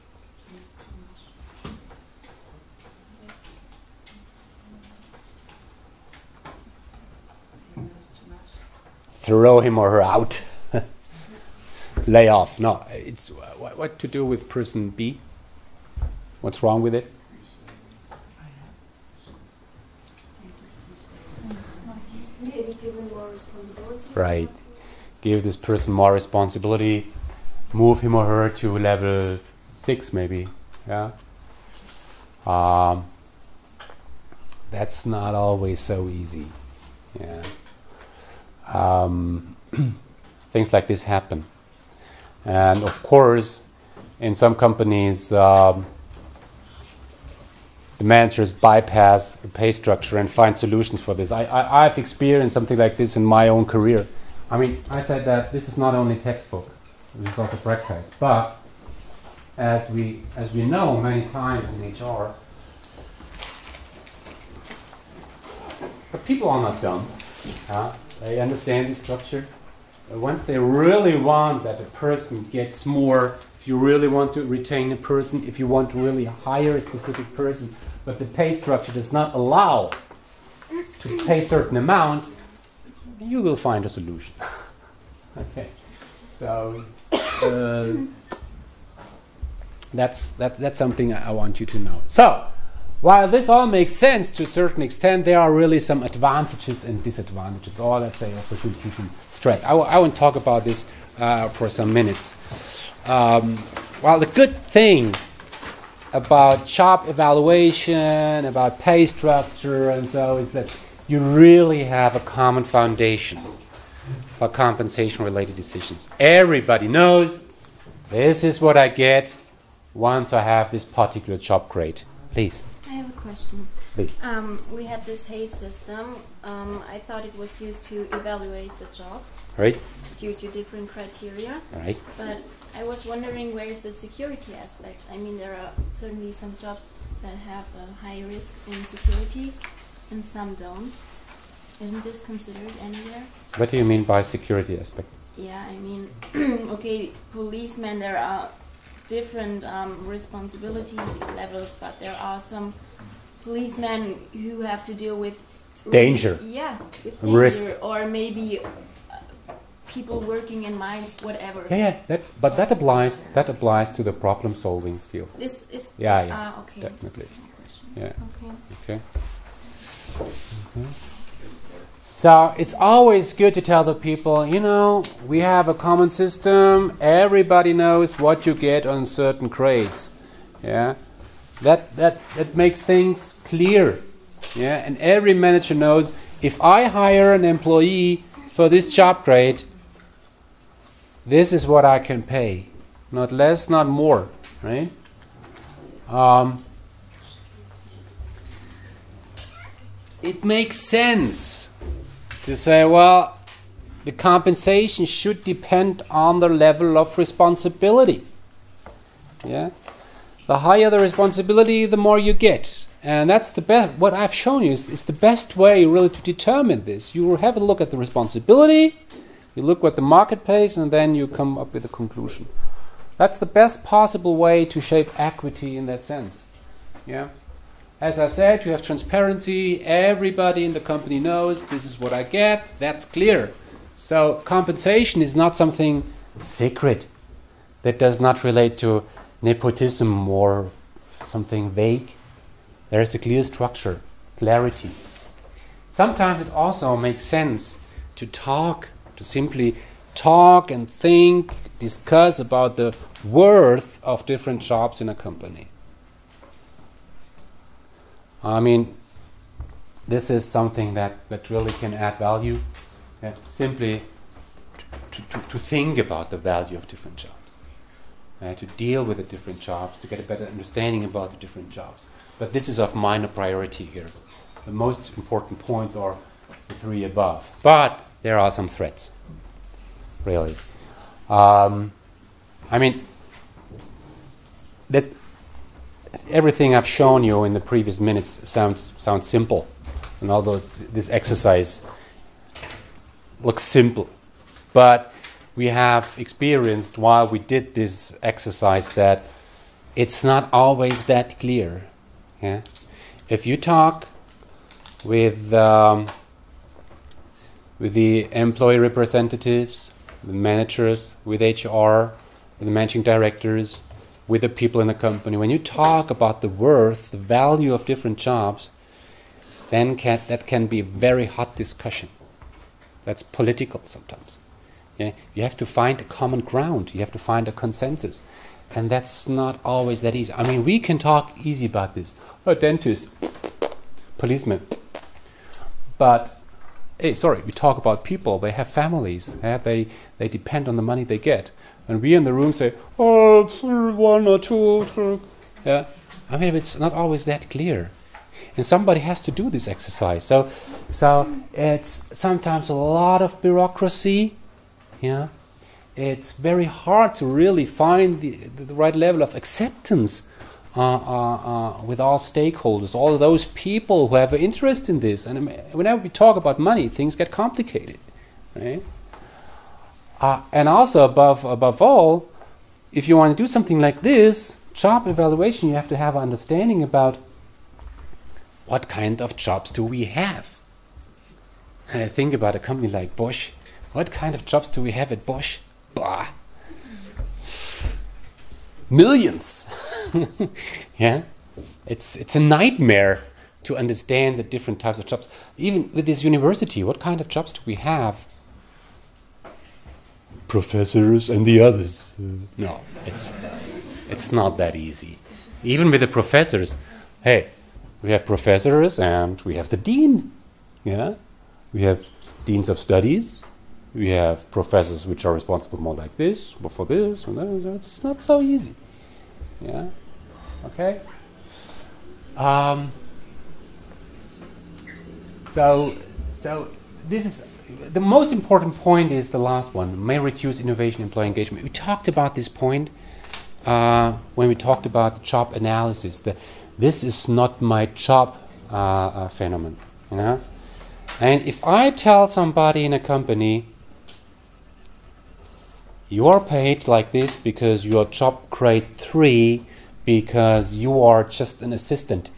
Throw him or her out. Lay off. No, it's uh, what, what to do with person B? What's wrong with it? Maybe give him more responsibility. Right. Give this person more responsibility. Move him or her to level six, maybe. Yeah. Um, that's not always so easy. Yeah. Um, things like this happen. And of course, in some companies, um, the managers bypass the pay structure and find solutions for this. I, I, I've experienced something like this in my own career. I mean, I said that this is not only textbook, this is also practice. But as we, as we know many times in H R, people are not dumb. Uh, they understand the structure. Uh, once they really want that a person gets more, if you really want to retain a person, if you want to really hire a specific person, but the pay structure does not allow to pay a certain amount, you will find a solution. Okay, so uh, that's that, that's something I want you to know. So, while this all makes sense to a certain extent, there are really some advantages and disadvantages, or let's say opportunities and threats. I, w- I want to talk about this uh, for some minutes. Um, well, the good thing about job evaluation, about pay structure, and so is that you really have a common foundation for compensation-related decisions. Everybody knows this is what I get once I have this particular job grade. Please. I have a question. Please. Um, we had this H A Z E system. Um, I thought it was used to evaluate the job Right? due to different criteria. Right. But I was wondering, where is the security aspect? I mean, there are certainly some jobs that have a high risk in security and some don't. Isn't this considered anywhere? What do you mean by security aspect? Yeah, I mean, okay, policemen, there are different um, responsibility levels, but there are some policemen who have to deal with Danger. Yeah, with danger, Risk. or maybe uh, people working in mines, whatever. Yeah, yeah. That, but that applies. That applies to the problem-solving field. This is Yeah, yeah. ah, okay. Definitely. This is my question. Yeah. Okay. Okay. Mhm. So it's always good to tell the people, you know, we have a common system. Everybody knows what you get on certain grades. Yeah, that that that makes things clear. Yeah, and every manager knows if I hire an employee for this job grade, this is what I can pay, not less, not more, right? Um, it makes sense to say, well, the compensation should depend on the level of responsibility. Yeah, the higher the responsibility, the more you get, and that's the best. What I've shown you is, is the best way really to determine this. You will have a look at the responsibility, you look what the market pays, and then you come up with a conclusion. That's the best possible way to shape equity in that sense. Yeah. As I said, you have transparency. Everybody in the company knows this is what I get. That's clear. So compensation is not something secret that does not relate to nepotism or something vague. There is a clear structure, clarity. Sometimes it also makes sense to talk, to simply talk and think, discuss about the worth of different jobs in a company. I mean, this is something that, that really can add value. Yeah, simply to, to, to think about the value of different jobs. Uh, to deal with the different jobs, to get a better understanding about the different jobs. But this is of minor priority here. The most important points are the three above. But there are some threats, really. Um, I mean, that everything I've shown you in the previous minutes sounds sounds simple, and although this exercise looks simple, but we have experienced while we did this exercise that it's not always that clear. Yeah, if you talk with um, with the employee representatives, the managers, with H R, with the managing directors, with the people in the company, when you talk about the worth, the value of different jobs, then can, that can be a very hot discussion. That's political sometimes. Yeah? You have to find a common ground. You have to find a consensus. And that's not always that easy. I mean, we can talk easy about this. A dentist, policeman. But, hey, sorry, we talk about people. They have families. Yeah? They, they depend on the money they get. And we in the room say, oh, one or two. Yeah. I mean, it's not always that clear. And somebody has to do this exercise. So so it's sometimes a lot of bureaucracy. Yeah. It's very hard to really find the, the right level of acceptance uh, uh, uh, with all stakeholders, all of those people who have an interest in this. And whenever we talk about money, things get complicated, right? Uh, and also, above above all, if you want to do something like this, job evaluation, you have to have an understanding about what kind of jobs do we have. And I think about a company like Bosch. What kind of jobs do we have at Bosch? Blah. Millions. Yeah, it's it's a nightmare to understand the different types of jobs. Even with this university, what kind of jobs do we have? Professors and the others. Uh, no, it's it's not that easy. Even with the professors, hey, we have professors and we have the dean. Yeah, we have deans of studies. We have professors which are responsible more like this, or for this, or that. It's not so easy. Yeah. Okay. Um, so, so this is the most important point. Is the last one: may reduce innovation, employee engagement. We talked about this point uh, when we talked about the job analysis. The, this is not my job uh, uh, phenomenon. You know, and if I tell somebody in a company, you are paid like this because you are job grade three, because you are just an assistant.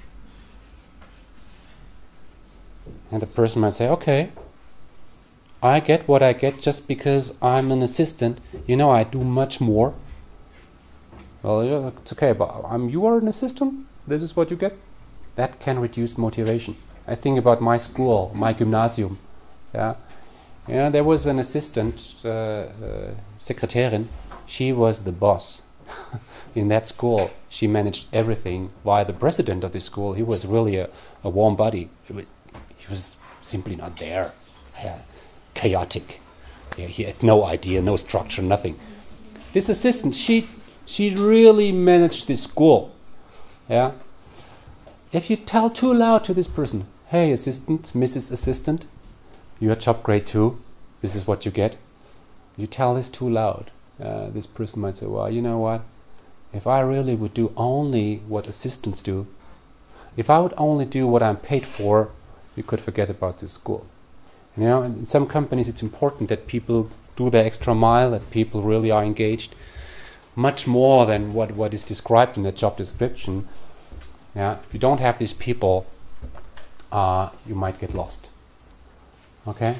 And the person might say, okay, I get what I get just because I'm an assistant. You know, I do much more. Well, yeah, it's okay, but um, you are an assistant? This is what you get? That can reduce motivation. I think about my school, my gymnasium. Yeah. Yeah, there was an assistant, uh, uh, Sekretärin. She was the boss in that school. She managed everything. While the president of the school, he was really a, a warm body. He was, he was simply not there. Yeah, chaotic. Yeah, he had no idea, no structure, nothing. This assistant, she she really managed this school. Yeah. If you tell too loud to this person, hey, assistant, Missus Assistant, you are job grade two, this is what you get. You tell this too loud. Uh, this person might say, well, you know what? If I really would do only what assistants do, if I would only do what I'm paid for, you could forget about this school. You know, and in some companies it's important that people do the extra mile, that people really are engaged, much more than what, what is described in the job description. Yeah, if you don't have these people, uh, you might get lost. Okay?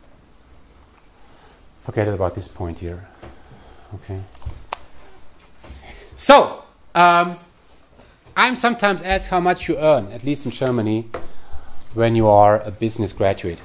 Forget about this point here. Okay. So, um, I'm sometimes asked how much you earn, at least in Germany, when you are a business graduate.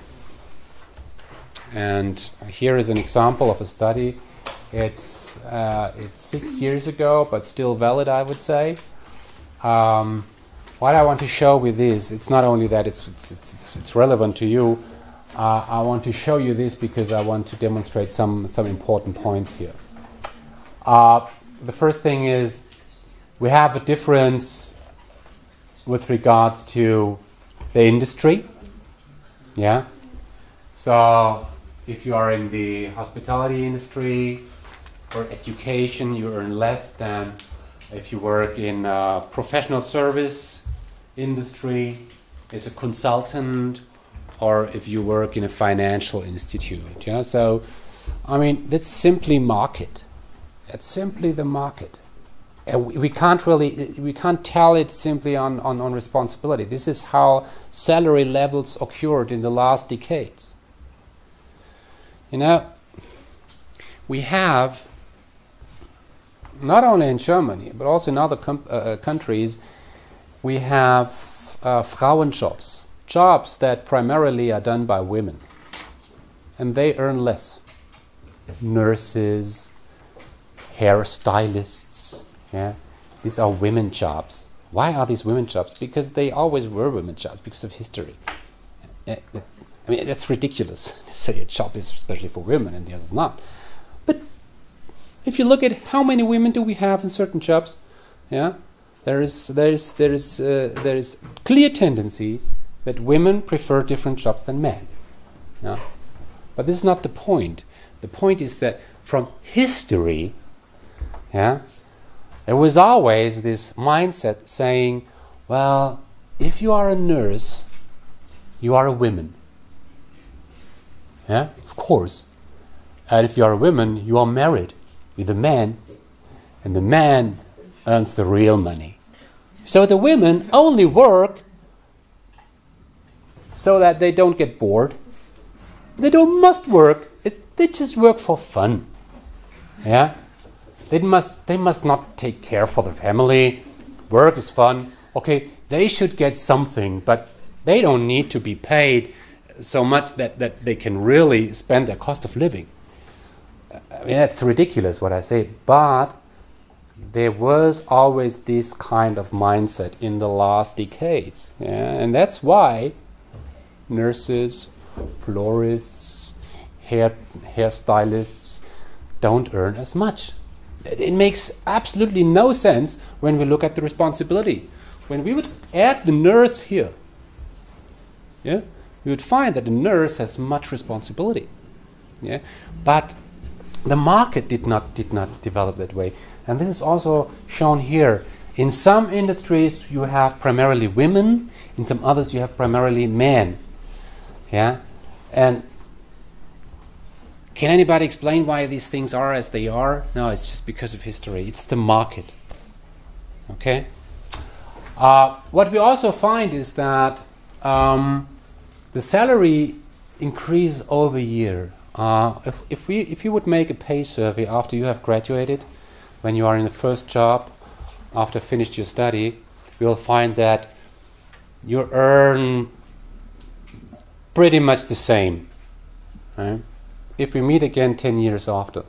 And here is an example of a study. It's uh, it's six years ago, but still valid, I would say. Um, what I want to show with this, it's not only that it's it's it's, it's relevant to you. Uh, I want to show you this because I want to demonstrate some some important points here. Uh, the first thing is we have a difference with regards to the industry. Yeah. So if you are in the hospitality industry or education, you earn less than if you work in a professional service industry as a consultant, or if you work in a financial institute. Yeah, so I mean that's simply market. It's simply the market, and we, we can't really we can't tell it simply on, on on responsibility. This is how salary levels occurred in the last decades. You know, we have not only in Germany but also in other com- uh, countries, we have uh, Frauenjobs. Jobs that primarily are done by women, and they earn less. Nurses, hairstylists, yeah, these are women jobs. Why are these women jobs? Because they always were women jobs because of history. Uh, I mean, that's ridiculous to say a job is especially for women and the others not. But if you look at how many women do we have in certain jobs, yeah, there is there is there is uh, there is clear tendency that women prefer different jobs than men. Yeah? But this is not the point. The point is that from history, yeah, there was always this mindset saying, well, if you are a nurse, you are a woman. Yeah, of course. And if you are a woman, you are married with a man, and the man earns the real money. So the women only work so that they don't get bored. They don't must work. It, they just work for fun. Yeah, they must. They must not take care for the family. Work is fun. Okay, they should get something, but they don't need to be paid so much that, that they can really spend their cost of living. I mean, that's ridiculous what I say, but there was always this kind of mindset in the last decades, yeah? And that's why nurses, florists, hair hairstylists don't earn as much. It makes absolutely no sense when we look at the responsibility. When we would add the nurse here, yeah, we would find that the nurse has much responsibility. Yeah, but the market did not did not develop that way, and this is also shown here. In some industries, you have primarily women. In some others, you have primarily men. Yeah, and can anybody explain why these things are as they are? No, it's just because of history. It's the market. Okay. Uh, what we also find is that um, the salary increase over year. Uh, if, if we if you would make a pay survey after you have graduated, when you are in the first job, after finished your study, you'll find that you earn pretty much the same. Right? If we meet again ten years after,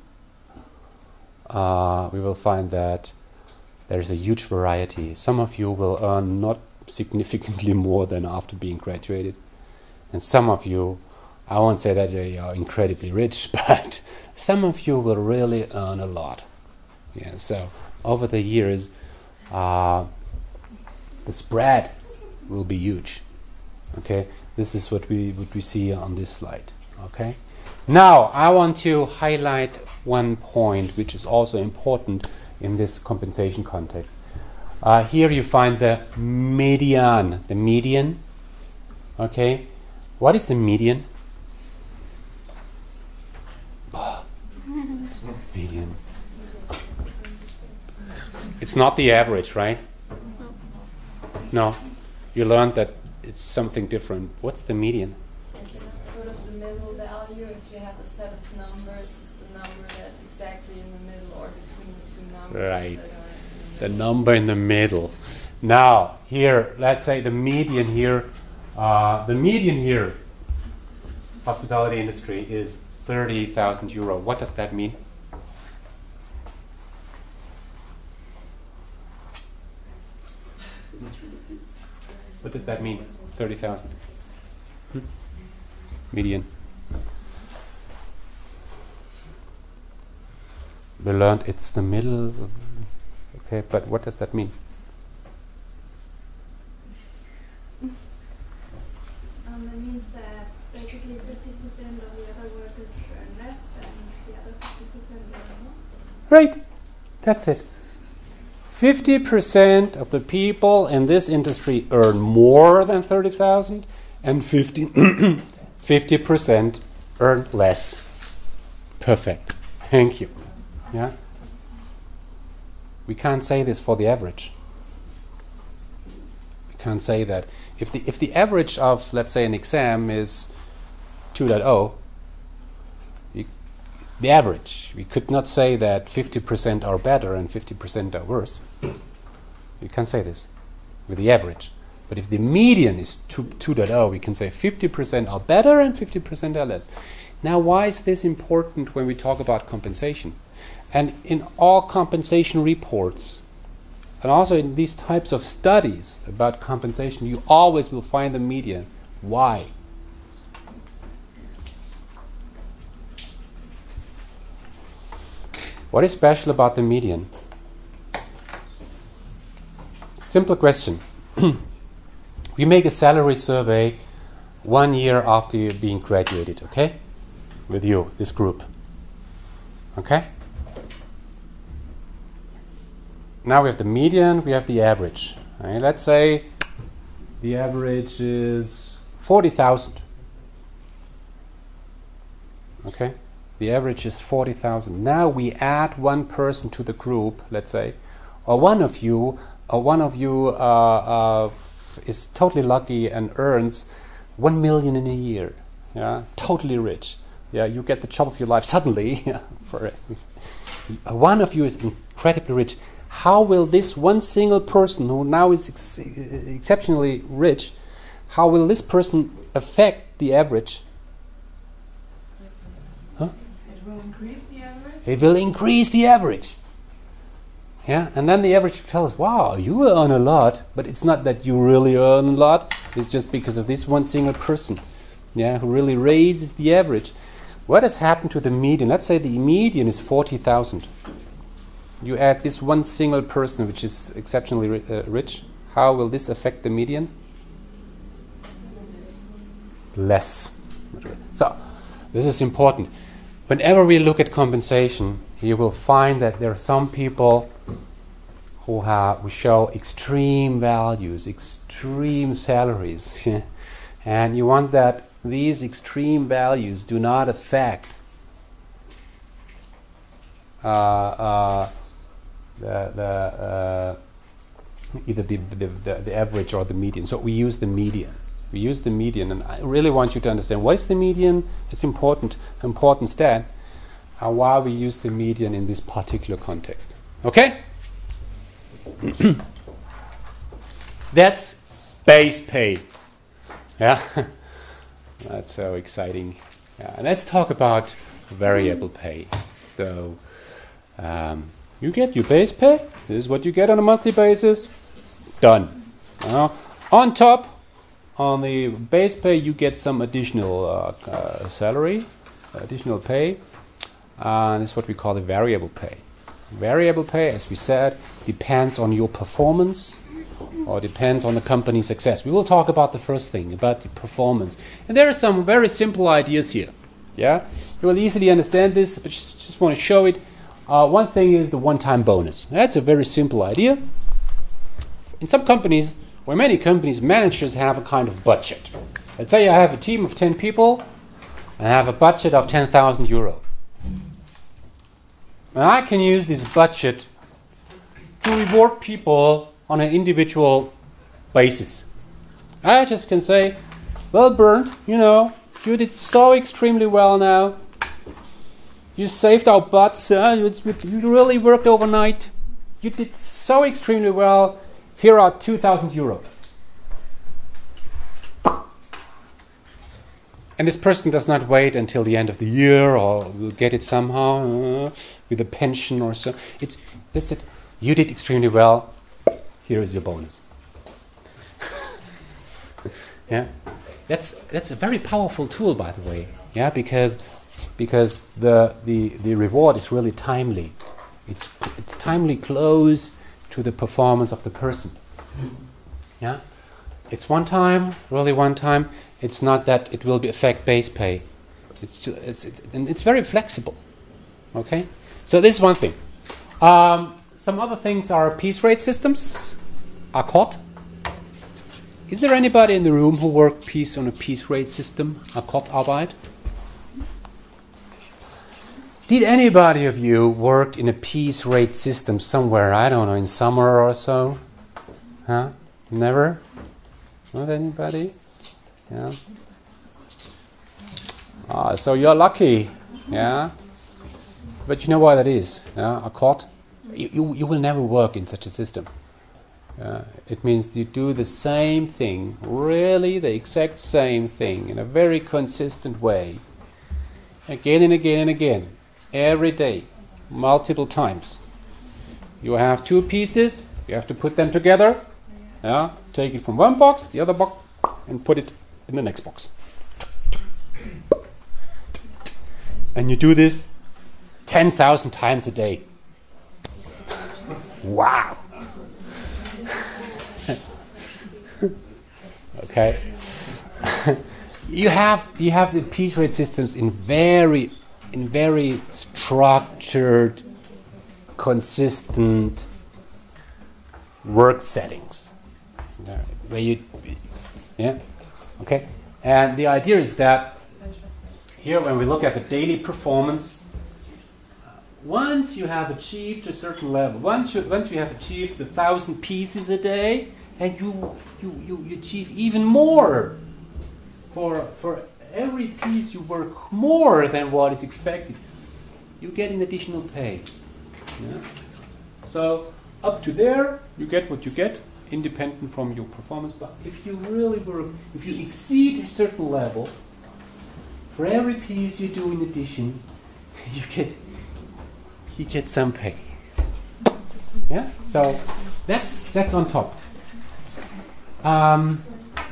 uh, we will find that there is a huge variety. Some of you will earn not significantly more than after being graduated. And some of you, I won't say that you are incredibly rich, but some of you will really earn a lot. Yeah, so over the years, uh, the spread will be huge. Okay, this is what we what we see on this slide. Okay, now I want to highlight one point which is also important in this compensation context. Uh, here you find the median, the median. Okay, what is the median? Median. It's not the average, right? No. You learned that it's something different. What's the median? It's sort of the middle value. If you have a set of numbers, it's the number that's exactly in the middle or between the two numbers. Right. That are The number in the middle. Now, here, let's say the median here, uh, the median here, hospitality industry, is thirty thousand euro. What does that mean? What does that mean? thirty thousand. Hmm? Median. We learned it's the middle. Okay, but what does that mean? Um, that means that basically fifty percent of the other workers earn less and the other fifty percent earn more. Right, that's it. fifty percent of the people in this industry earn more than thirty thousand and fifty percent earn less. Perfect. Thank you. Yeah. We can't say this for the average. We can't say that. If the if the average of, let's say, an exam is two point oh, we, the average, we could not say that fifty percent are better and fifty percent are worse. We can't say this with the average. But if the median is two point oh, we can say fifty percent are better and fifty percent are less. Now, why is this important when we talk about compensation? And in all compensation reports, and also in these types of studies about compensation, you always will find the median. Why? What is special about the median? Simple question. We make a salary survey one year after you're being graduated, okay? With you, this group. Okay? now we have the median, we have the average. Right? Let's say the average is forty thousand. Okay? The average is forty thousand. Now we add one person to the group, let's say, or one of you, or one of you uh, uh, is totally lucky and earns one million in a year. Yeah, totally rich. Yeah, you get the job of your life suddenly. For it. One of you is incredibly rich. How will this one single person who now is ex exceptionally rich, how will this person affect the average? Huh? It will increase the average. It will increase the average. Yeah, and then the average tells, wow, you earn a lot, but it's not that you really earn a lot. It's just because of this one single person, yeah, who really raises the average. What has happened to the median? Let's say the median is forty thousand. You add this one single person, which is exceptionally ri uh, rich. How will this affect the median? Less. So, this is important. Whenever we look at compensation, you will find that there are some people who have who show extreme values, extreme salaries, and you want that these extreme values do not affect uh, uh, the, the uh, either the, the, the, the average or the median. So we use the median. We use the median, and I really want you to understand what is the median. It's important, important stat, and why we use the median in this particular context. Okay? That's base pay. Yeah, that's so exciting. Yeah, and let's talk about variable pay. So um, you get your base pay. This is what you get on a monthly basis. Done. Uh, on top, on the base pay, you get some additional uh, uh, salary, additional pay. Uh, this is what we call the variable pay. Variable pay, as we said, depends on your performance or depends on the company's success. We will talk about the first thing, about the performance. And there are some very simple ideas here. Yeah, you will easily understand this, but just, just want to show it. Uh, one thing is the one-time bonus. That's a very simple idea. In some companies, or many companies, managers have a kind of budget. Let's say I have a team of ten people and I have a budget of ten thousand euro. And I can use this budget to reward people on an individual basis. I just can say, well, Bernd, you know, you did so extremely well now. You saved our butts. Uh, you, you really worked overnight. You did so extremely well. Here are two thousand euros. And this person does not wait until the end of the year or will get it somehow uh, with a pension or so. It's this it. You did extremely well. Here is your bonus. Yeah, that's that's a very powerful tool, by the way. Yeah, because because the the the reward is really timely. It's it's timely close to the performance of the person. Yeah, it's one time, really one time. It's not that it will be affect base pay. It's just, it's it, and it's very flexible. Okay, so this is one thing. Um, some other things are piece rate systems. Akkord. Is there anybody in the room who worked piece on a piece rate system? Akkordarbeit. Did anybody of you worked in a piece rate system somewhere? I don't know, in summer or so. Huh? Never. Not anybody. Yeah. Ah, so you're lucky, yeah. But you know what that is, yeah. Akkord. You, you you will never work in such a system. Uh, it means you do the same thing, really the exact same thing, in a very consistent way, again and again and again, every day, multiple times. You have two pieces. You have to put them together. Yeah. Take it from one box, the other box, and put it in the next box. And you do this ten thousand times a day. Wow. Okay. you have you have the piece rate systems in very in very structured, consistent work settings. Yeah, where you, yeah, okay. And the idea is that here, when we look at the daily performance, once you have achieved a certain level, once you, once you have achieved the thousand pieces a day, and you, you, you, you achieve even more, for, for every piece you work more than what is expected, you get an additional pay. Yeah? So up to there, you get what you get, independent from your performance. But if you really work, if you exceed a certain level, for every piece you do in addition, you get you get some pay. Yeah. So that's that's on top. Um,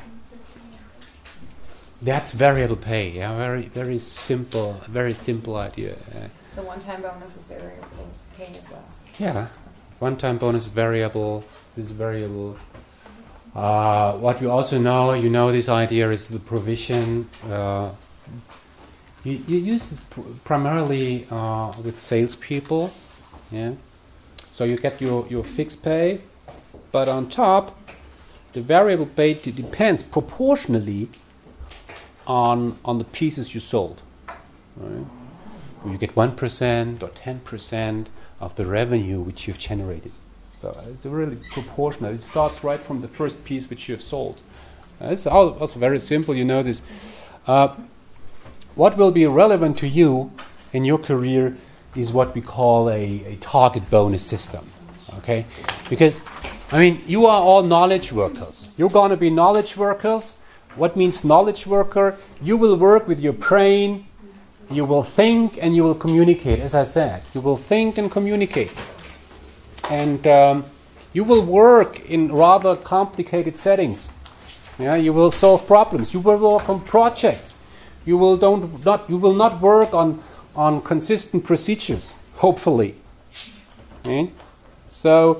that's variable pay. Yeah. Very very simple. Very simple idea. Uh, The one-time bonus is variable pay as well. yeah. One-time bonus is variable. Is variable. Uh, what you also know, you know, this idea is the provision. Uh, you, you use it pr primarily uh, with salespeople, yeah. So you get your your fixed pay, but on top, the variable pay d depends proportionally on on the pieces you sold. Right? You get one percent or ten percent of the revenue which you've generated. So it's really proportional. It starts right from the first piece which you have sold. Uh, it's al also very simple, you know this. Uh, what will be relevant to you in your career is what we call a, a target bonus system. Okay? Because, I mean, you are all knowledge workers. You're going to be knowledge workers. What means knowledge worker? You will work with your brain. You will think and you will communicate, as I said. You will think and communicate. And um, you will work in rather complicated settings. Yeah, you will solve problems. You will work on projects. You will don't not you will not work on on consistent procedures. Hopefully. Okay? So,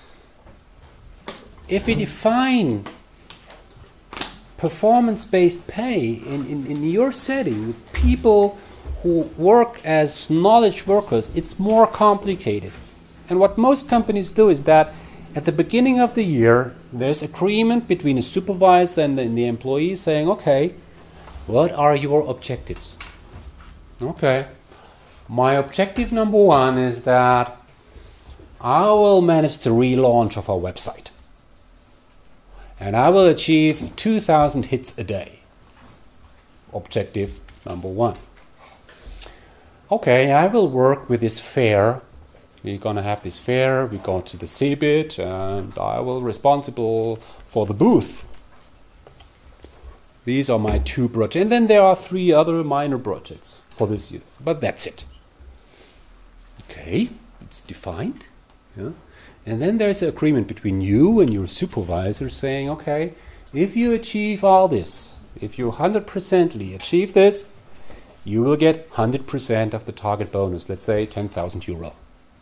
if we define performance-based pay in, in, in your setting with people who work as knowledge workers, it's more complicated. And what most companies do is that at the beginning of the year, there's agreement between a supervisor and the, and the employee saying, okay, what are your objectives? Okay, my objective number one is that I will manage the relaunch of our website. And I will achieve two thousand hits a day. Objective number one. Okay, I will work with this fair. We're going to have this fair, we go to the C B I T, and I will be responsible for the booth. These are my two projects. And then there are three other minor projects for this year. But that's it. Okay, it's defined. Yeah. And then there's an agreement between you and your supervisor saying, okay, if you achieve all this, if you one hundred percently achieve this, you will get one hundred percent of the target bonus, let's say ten thousand euro.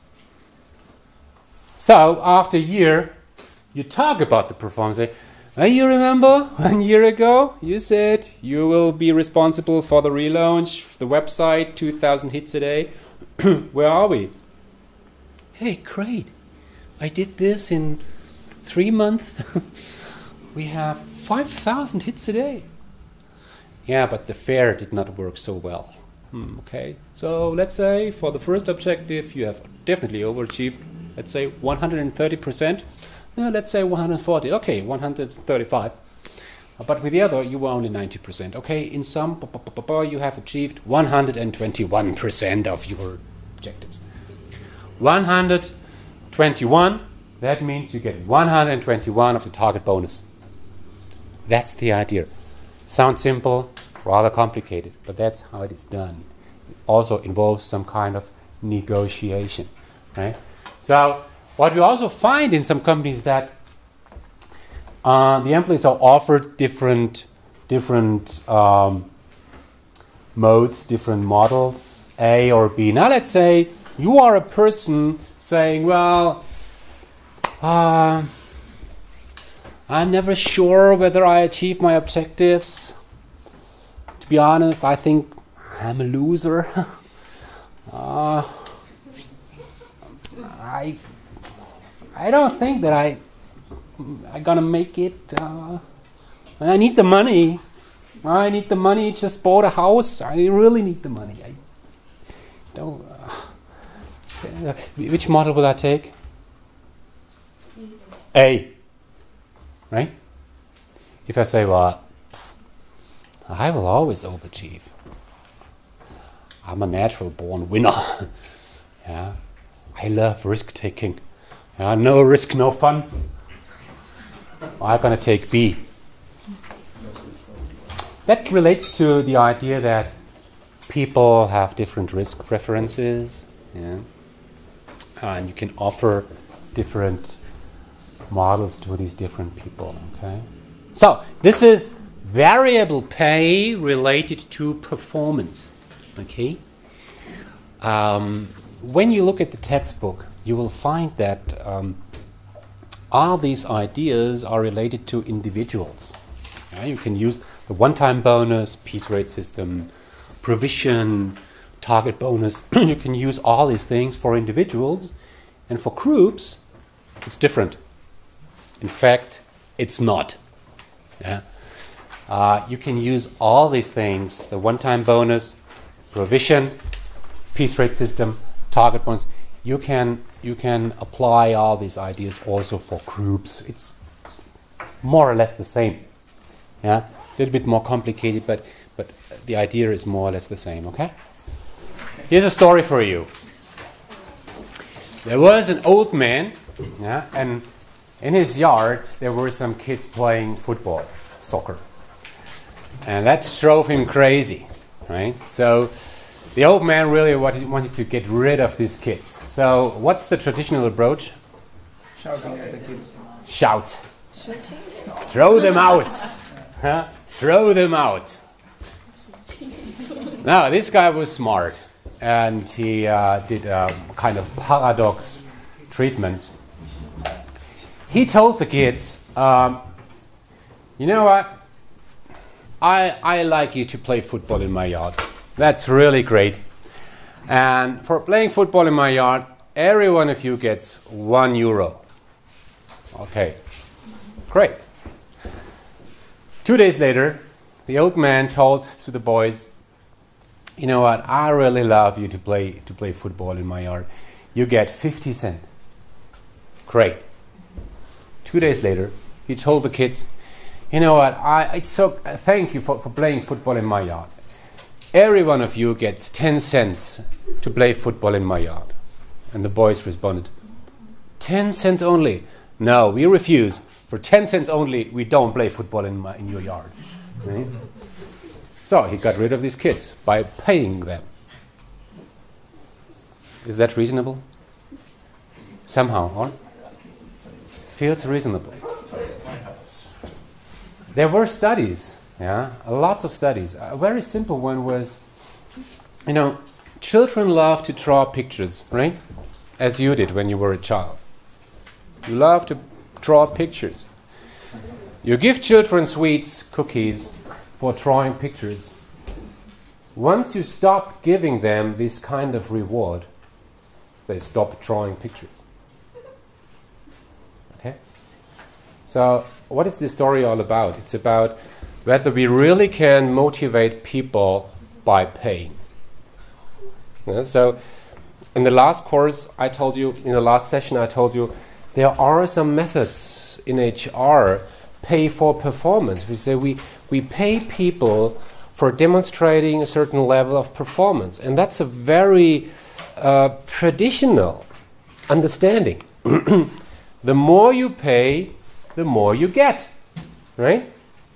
So, after a year, you talk about the performance. Say, hey, you remember one year ago, you said you will be responsible for the relaunch, the website, two thousand hits a day. Where are we? Hey, great. I did this in three months. We have five thousand hits a day. Yeah, but the fair did not work so well. Hmm, okay, so let's say for the first objective you have definitely overachieved. Let's say one hundred thirty percent. Uh, let's say one hundred forty. Okay, one hundred thirty-five. Uh, but with the other, you were only ninety percent. Okay, in sum, you have achieved one hundred twenty-one percent of your objectives. one hundred twenty-one, that means you get one hundred twenty-one of the target bonus. That's the idea. Sounds simple, rather complicated, but that's how it is done. It also involves some kind of negotiation, right? So what we also find in some companies that uh, the employees are offered different, different um, modes, different models, A or B. Now let's say you are a person saying, well, uh, I'm never sure whether I achieve my objectives. To be honest, I think I'm a loser. uh, I, I don't think that I I'm gonna make it. Uh, I need the money. I need the money. Just bought a house. I really need the money. I don't. Uh, which model will I take? A. Right? If I say, well, I will always overachieve. I'm a natural born winner. Yeah. I love risk taking. Yeah, no risk, no fun. I'm gonna take B. That relates to the idea that people have different risk preferences, yeah, and you can offer different models to these different people. Okay, so this is variable pay related to performance. Okay, um, when you look at the textbook, you will find that um, all these ideas are related to individuals. Yeah, you can use the one-time bonus, piece rate system, provision, target bonus. You can use all these things for individuals, and for groups, it's different. In fact, it's not. Yeah? Uh, you can use all these things, the one-time bonus, provision, piece rate system, target bonus. You can, you can apply all these ideas also for groups. It's more or less the same. Yeah? A little bit more complicated, but but the idea is more or less the same, okay? Here's a story for you. There was an old man, yeah, and in his yard there were some kids playing football, soccer. And that drove him crazy, right? So the old man really wanted, wanted to get rid of these kids. So what's the traditional approach? Shouting at the kids. Shout. Shooting? Throw them out. Huh? Throw them out. Now, this guy was smart, and he uh, did a kind of paradox treatment. He told the kids, um, you know what? I, I like you to play football in my yard. That's really great. And for playing football in my yard, every one of you gets one euro. Okay, great. Two days later, the old man told to the boys, you know what, I really love you to play to play football in my yard. You get fifty cents. Great. Two days later, he told the kids, you know what, I, I so uh, thank you for, for playing football in my yard. Every one of you gets ten cents to play football in my yard. And the boys responded, ten cents only? No, we refuse. For ten cents only, we don't play football in, my, in your yard. Right? So he got rid of these kids by paying them. Is that reasonable? Somehow, or? Feels reasonable. There were studies, yeah, lots of studies. A very simple one was, you know, children love to draw pictures, right? As you did when you were a child. You love to draw pictures. You give children sweets, cookies, for drawing pictures. Once you stop giving them this kind of reward, they stop drawing pictures. Okay? So, what is this story all about? It's about whether we really can motivate people by paying. Yeah, so, in the last course, I told you, in the last session, I told you, there are some methods in H R, pay for performance. We say we, we pay people for demonstrating a certain level of performance. And that's a very uh, traditional understanding. The more you pay, the more you get. Right?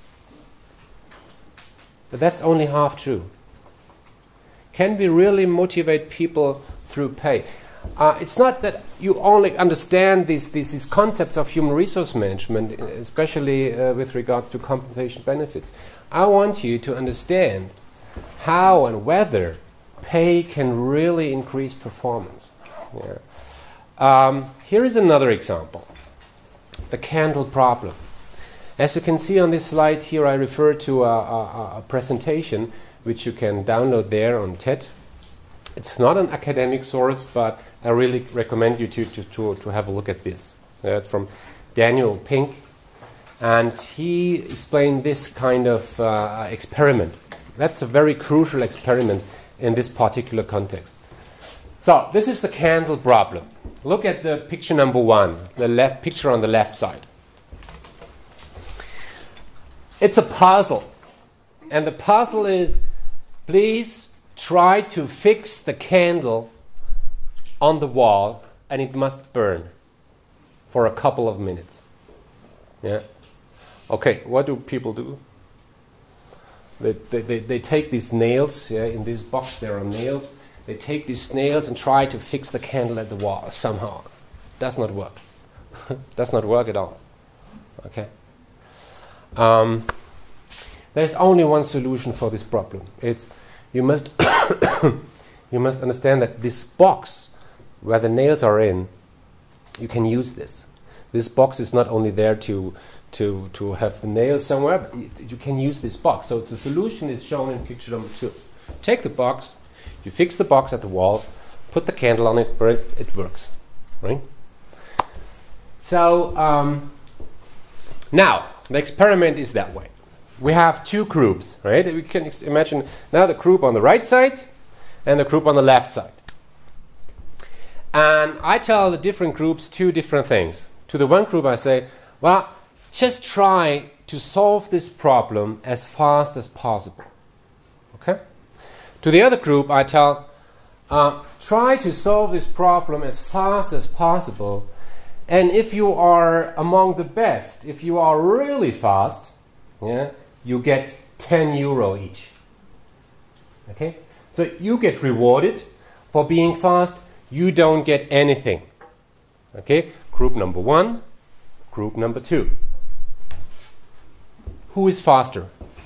But that's only half true. Can we really motivate people through pay? Uh, it's not that you only understand these, these, these concepts of human resource management, especially uh, with regards to compensation benefits. I want you to understand how and whether pay can really increase performance. Yeah. Um, here is another example. The candle problem. As you can see on this slide here, I refer to a, a, a presentation which you can download there on TED. It's not an academic source, but I really recommend you to, to, to, to have a look at this. Uh, it's from Daniel Pink, and he explained this kind of uh, experiment. That's a very crucial experiment in this particular context. So this is the candle problem. Look at the picture number one, the left picture on the left side. It's a puzzle. And the puzzle is, please try to fix the candle on the wall, and it must burn for a couple of minutes. Yeah. Okay, what do people do? They, they, they, they take these nails, yeah, in this box there are nails. They take these nails and try to fix the candle at the wall somehow. Does not work. Does not work at all. Okay. Um, there's only one solution for this problem. It's you must you must understand that this box where the nails are in, you can use this. This box is not only there to to to have the nails somewhere, but you can use this box. So the solution is shown in picture number two. Take the box, you fix the box at the wall, put the candle on it, burn it, it works, right? So um, now the experiment is that way. We have two groups, right? We can ex- imagine now the group on the right side and the group on the left side. And I tell the different groups two different things. To the one group I say, well, just try to solve this problem as fast as possible. Okay? To the other group I tell, uh, try to solve this problem as fast as possible. And if you are among the best, if you are really fast, yeah, you get ten euro each. Okay? So you get rewarded for being fast. You don't get anything. Okay? Group number one, group number two. Who is faster?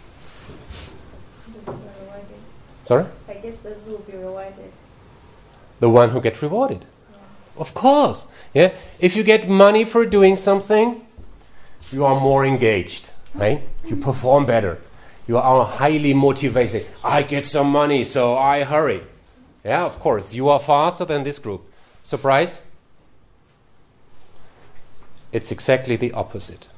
Sorry? I guess those will be rewarded. The one who gets rewarded. Yeah. Of course. Yeah. If you get money for doing something, you are more engaged, right? You perform better. You are highly motivated. I get some money, so I hurry. Yeah, of course. You are faster than this group. Surprise? It's exactly the opposite.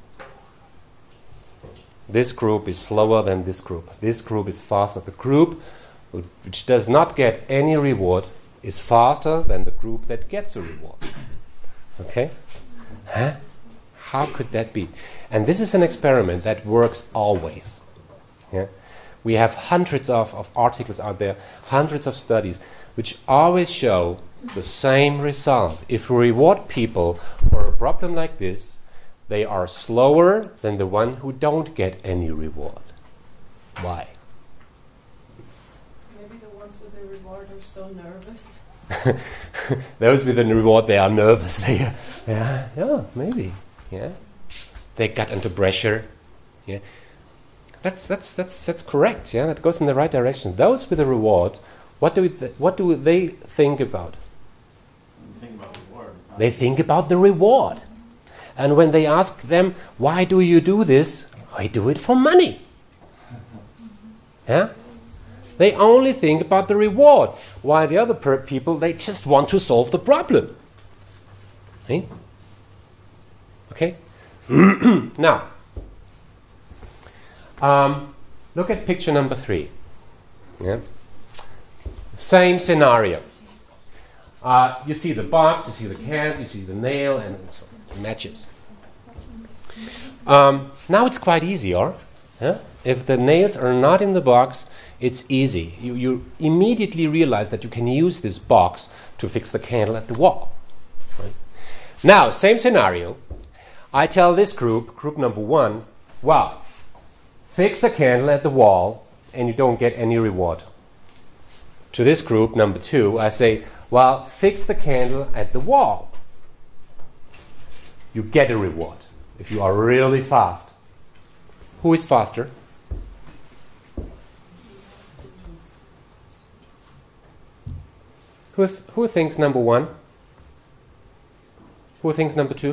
This group is slower than this group. This group is faster. The group which does not get any reward is faster than the group that gets a reward. Okay? Huh? How could that be? And this is an experiment that works always. Yeah? We have hundreds of, of articles out there, hundreds of studies, which always show the same result. If we reward people for a problem like this, they are slower than the one who don't get any reward. Why? Maybe the ones with the reward are so nervous. Those with the reward, they are nervous. They, uh, yeah, yeah, maybe. Yeah, they got under pressure. Yeah, that's that's that's that's correct. Yeah, that goes in the right direction. Those with the reward, what do we th- what do they think about? Think about reward. They think about the reward. And when they ask them, why do you do this? I do it for money. Yeah? They only think about the reward. While the other per- people, they just want to solve the problem. Okay? Okay? Now, um, look at picture number three. Yeah? Same scenario. Uh, you see the box, you see the can, you see the nail, and so on. Matches. Um, now it's quite easy, or yeah? If the nails are not in the box, it's easy. You, you immediately realize that you can use this box to fix the candle at the wall. Right? Now, same scenario. I tell this group, group number one, well, fix the candle at the wall and you don't get any reward. To this group, number two, I say, well, fix the candle at the wall. You get a reward if you are really fast. Who is faster? Who, th- who thinks number one? Who thinks number two?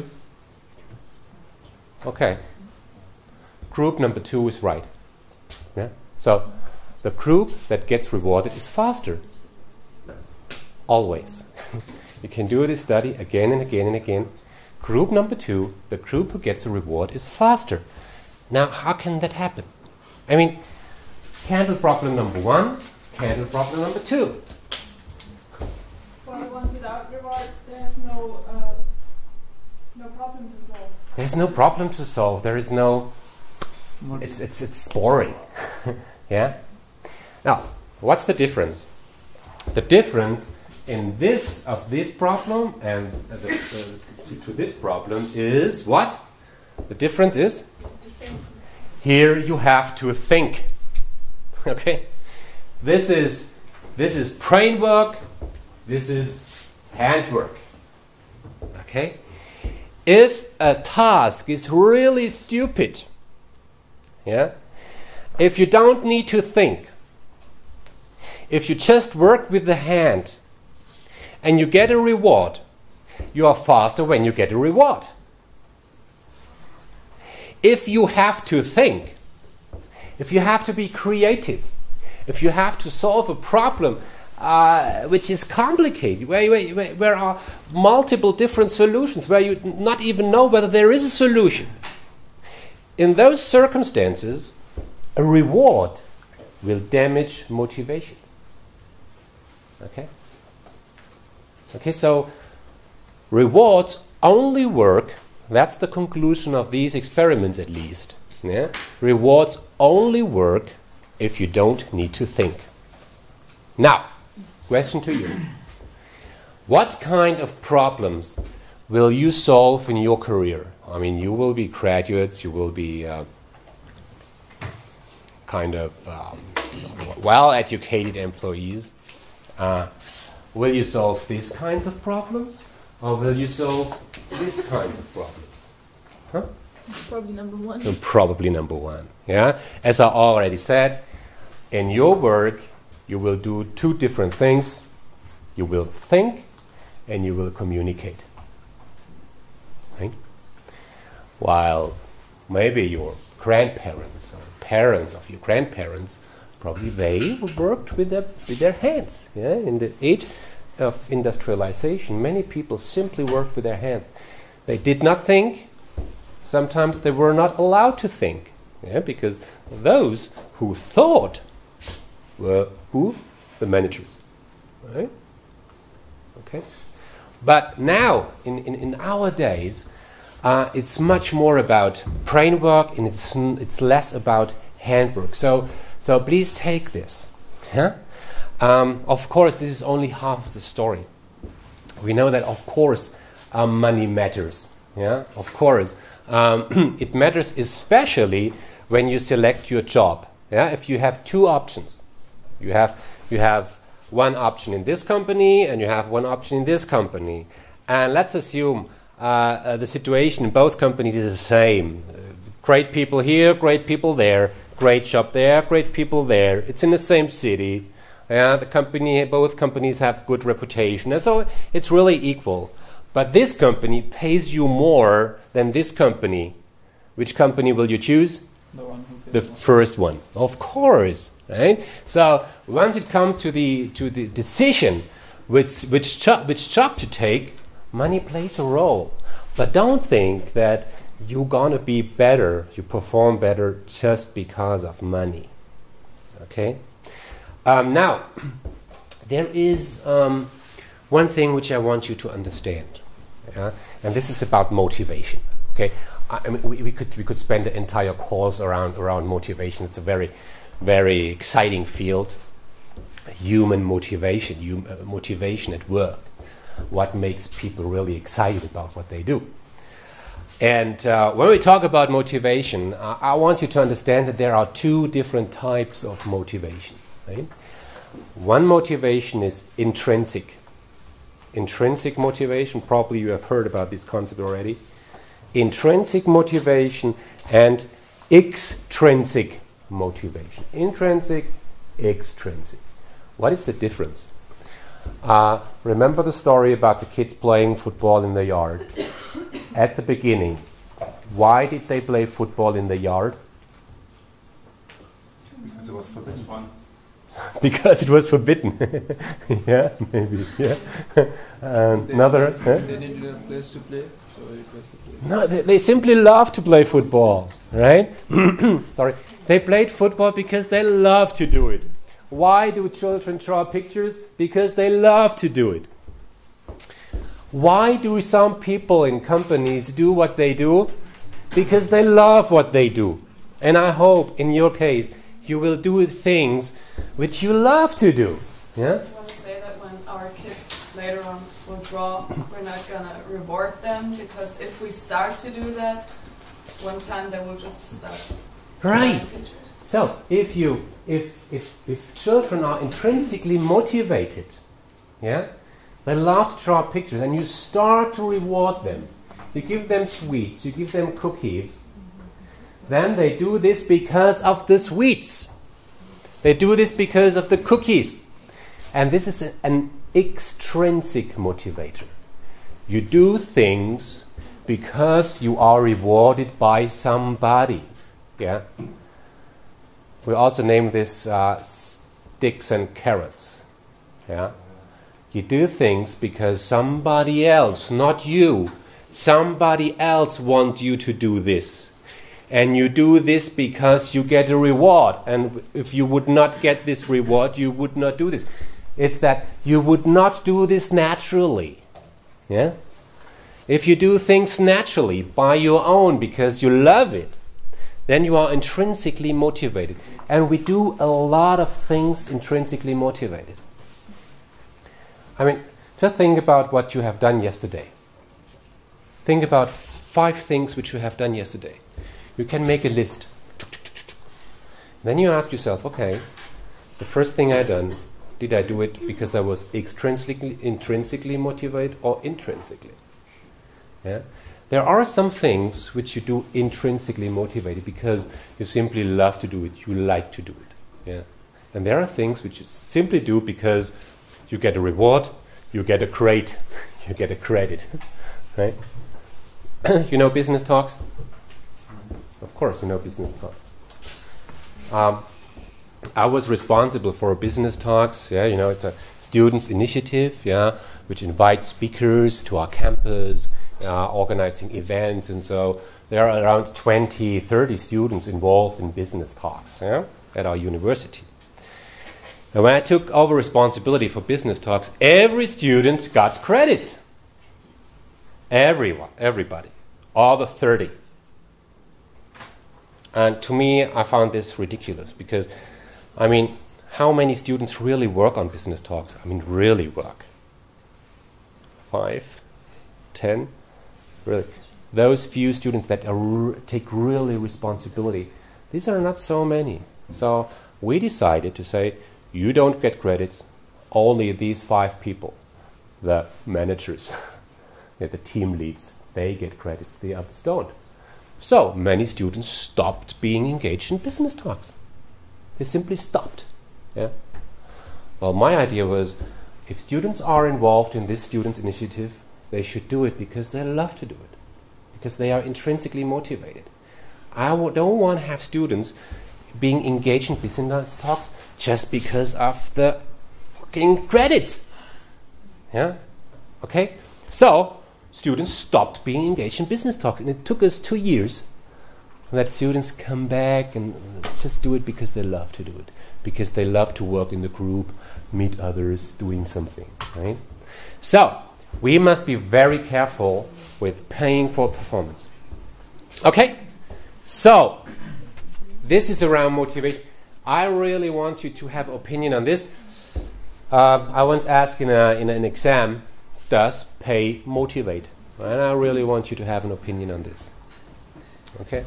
Okay. Group number two is right. Yeah? So the group that gets rewarded is faster. Always. You can do this study again and again and again. Group number two, the group who gets a reward, is faster. Now, how can that happen? I mean, handle problem number one, handle problem number two. For the one without reward, there's no uh, no problem to solve. There's no problem to solve. There is no. It's it's it's boring. Yeah. Now, what's the difference? The difference in this of this problem and uh, the, the, to, to this problem is what? The difference is here you have to think. Okay. This is this is brain work. This is handwork. Okay? If a task is really stupid, yeah? If you don't need to think, if you just work with the hand and you get a reward, you are faster when you get a reward. If you have to think, if you have to be creative, if you have to solve a problem Uh, which is complicated, where, where, where there are multiple different solutions, where you not even know whether there is a solution. In those circumstances, a reward will damage motivation. Okay? Okay, so rewards only work, that's the conclusion of these experiments at least. Yeah? Rewards only work if you don't need to think. Now, question to you. What kind of problems will you solve in your career? I mean, you will be graduates, you will be uh, kind of um, well-educated employees. Uh, will you solve these kinds of problems? Or will you solve these kinds of problems? Huh? Probably number one. So probably number one. Yeah? As I already said, in your work, you will do two different things. You will think and you will communicate. Right? While maybe your grandparents or parents of your grandparents, probably they worked with their, with their hands. Yeah? In the age of industrialization, many people simply worked with their hands. They did not think. Sometimes they were not allowed to think. Yeah? Because those who thought were who? The managers. Right? Okay. But now, in, in, in our days, uh, it's much more about brain work and it's n- it's less about handwork. So so please take this. Yeah? Um, of course, this is only half of the story. We know that, of course, um, money matters. Yeah? Of course. Um, it matters especially when you select your job. Yeah? If you have two options. You have you have one option in this company and you have one option in this company. And let's assume uh, uh, the situation in both companies is the same. Uh, great people here, great people there, great job there, great people there. It's in the same city. Yeah, the company, both companies have good reputation. And so it's really equal. But this company pays you more than this company. Which company will you choose? The one who The first one. Of course. Right? So once it comes to the to the decision which which job which job to take, money plays a role. But don't think that you're gonna be better, you perform better just because of money. Okay? Um, now, there is um, one thing which I want you to understand, yeah? And this is about motivation. Okay? I, I mean, we, we could we could spend the entire course around around motivation. It's a very very exciting field. Human motivation, hum, uh, motivation at work. What makes people really excited about what they do? And uh, when we talk about motivation, uh, I want you to understand that there are two different types of motivation. Right? One motivation is intrinsic. Intrinsic motivation, probably you have heard about this concept already. Intrinsic motivation and extrinsic motivation. Intrinsic, extrinsic. What is the difference? Uh, remember the story about the kids playing football in the yard? At the beginning, why did they play football in the yard? Because it was forbidden. Fun. because it was forbidden. Yeah, maybe. Yeah. And another. They, huh? they needed a place to play, so it was a play. No, they, they simply love to play football, right? Sorry. They played football because they love to do it. Why do children draw pictures? Because they love to do it. Why do some people in companies do what they do? Because they love what they do. And I hope, in your case, you will do things which you love to do. Yeah? I want to say that when our kids later on will draw, we're not going to reward them, because if we start to do that, one time they will just stop. Right. So, if you, if if if children are intrinsically motivated, yeah, they love to draw pictures, and you start to reward them. You give them sweets, you give them cookies. Then they do this because of the sweets. They do this because of the cookies. And this is a, an extrinsic motivator. You do things because you are rewarded by somebody. Yeah. We also name this uh, sticks and carrots. Yeah. You do things because somebody else, not you, somebody else wants you to do this. And you do this because you get a reward. And if you would not get this reward, you would not do this. It's that you would not do this naturally. Yeah? If you do things naturally, by your own, because you love it, then you are intrinsically motivated. And we do a lot of things intrinsically motivated. I mean, just think about what you have done yesterday. Think about five things which you have done yesterday. You can make a list. Then you ask yourself, okay, the first thing I done, did I do it because I was extrinsically, intrinsically motivated or intrinsically? Yeah? There are some things which you do intrinsically motivated because you simply love to do it, you like to do it. Yeah? And there are things which you simply do because you get a reward, you get a crate, you get a credit. Right? You know business talks? Of course, you know business talks. Um, I was responsible for business talks. Yeah, you know, it's a students' initiative. Yeah, which invites speakers to our campus, uh, organizing events, and so there are around twenty, thirty students involved in business talks. Yeah, at our university. And when I took over responsibility for business talks, every student got credit. Everyone, everybody, all the thirty. And to me, I found this ridiculous because, I mean, how many students really work on business talks? I mean, really work? Five? Ten? Really? Those few students that are r- take really responsibility, these are not so many. So we decided to say, you don't get credits, only these five people, the managers, the team leads, they get credits, the others don't. So many students stopped being engaged in business talks. They simply stopped. Yeah. Well, my idea was, if students are involved in this students' initiative, they should do it because they love to do it, because they are intrinsically motivated. I w- don't want to have students being engaged in business talks just because of the fucking credits. Yeah. Okay. So students stopped being engaged in business talks, and it took us two years that students come back and just do it because they love to do it, because they love to work in the group, meet others, doing something, right? So we must be very careful with paying for performance. Okay, so this is around motivation. I really want you to have opinion on this. Uh, I once asked in, a, in an exam, does pay motivate? And I really want you to have an opinion on this. Okay?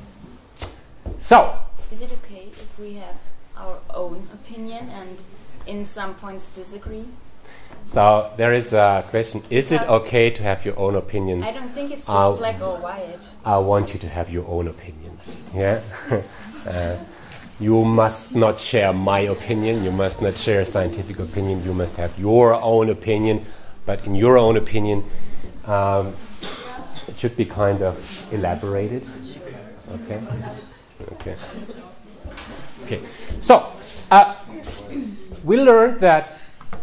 So, is it okay if we have our own opinion and in some points disagree? So there is a question, is it okay to have your own opinion? I don't think it's just uh, black or white. I want you to have your own opinion. Yeah? uh, you must not share my opinion, you must not share scientific opinion, you must have your own opinion. But in your own opinion, um, it should be kind of elaborated. Okay? Okay. Okay, so uh, we learned that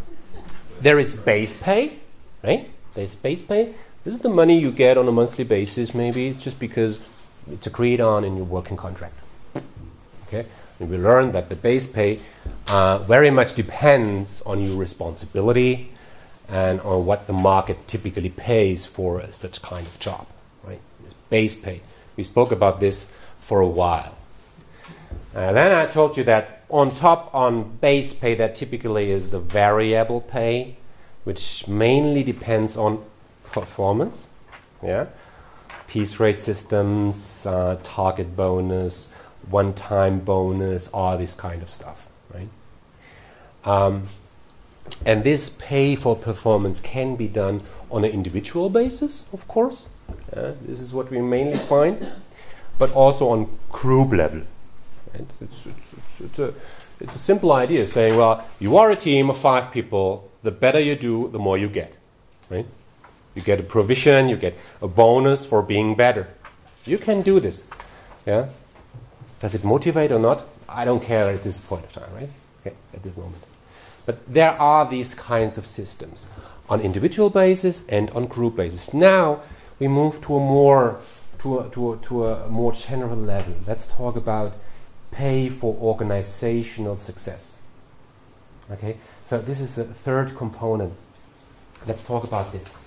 there is base pay, right? There's base pay. This is the money you get on a monthly basis, maybe. It's just because it's agreed on in your working contract. Okay, and we learned that the base pay uh, very much depends on your responsibility and on what the market typically pays for uh, such kind of job, right? It's base pay. We spoke about this for a while. Uh, then I told you that on top on base pay, that typically is the variable pay, which mainly depends on performance. Yeah, piece rate systems, uh, target bonus, one-time bonus, all this kind of stuff, right? Um, and this pay for performance can be done on an individual basis, of course. Uh, this is what we mainly find, but also on group level. Right? It's, it's, it's, it's, a, it's a simple idea saying, well, you are a team of five people. The better you do, the more you get, right? You get a provision, you get a bonus for being better. You can do this. Yeah. Does it motivate or not? I don't care at this point of time, right? Okay, at this moment. But there are these kinds of systems on individual basis and on group basis. Now we move to a more to a, to a, to a more general level. Let's talk about pay for organizational success. Okay, so this is the third component. Let's talk about this.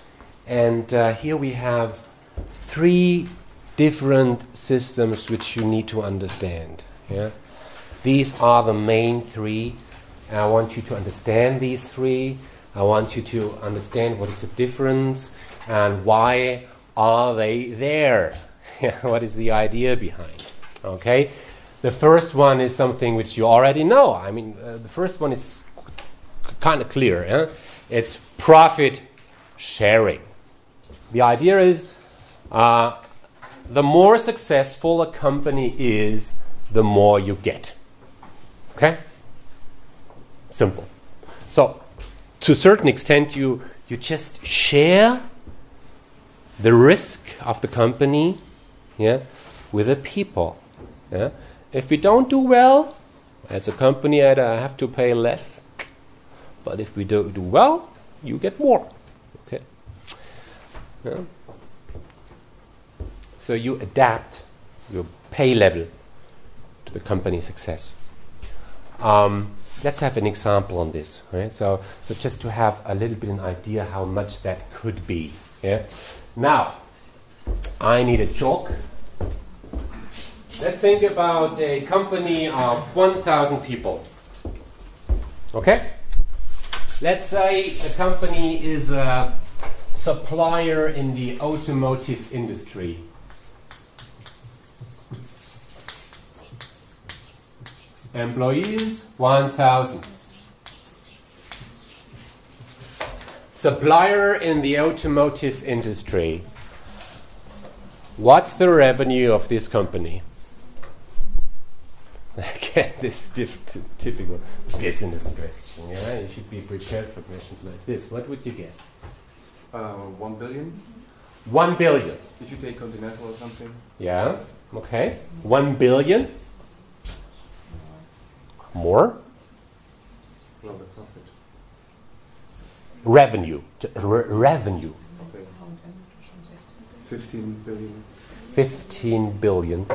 And uh, here we have three different systems which you need to understand. Yeah? These are the main three. And I want you to understand these three. I want you to understand what is the difference and why are they there. What is the idea behind? Okay? The first one is something which you already know. I mean, uh, the first one is kind of clear. Yeah? It's profit sharing. The idea is uh, the more successful a company is, the more you get. Okay? Simple. So, to a certain extent, you, you just share the risk of the company, yeah, with the people. Yeah? If we don't do well, as a company, I have to pay less. But if we do, do well, you get more. Okay? Yeah? So you adapt your pay level to the company's success. Um, let's have an example on this. Right? So, so just to have a little bit an idea how much that could be. Yeah? Now, I need a chalk. Let's think about a company of one thousand people. Okay? Let's say a company is a supplier in the automotive industry. Employees, one thousand. Supplier in the automotive industry. What's the revenue of this company? Again, this diff- typical business question. Yeah, you should be prepared for questions like this. What would you guess? Uh, one billion. One billion. If you take Continental or something. Yeah. Okay. One billion. More. No, the profit. Revenue. Re- revenue. Okay. Fifteen billion. Fifteen billion.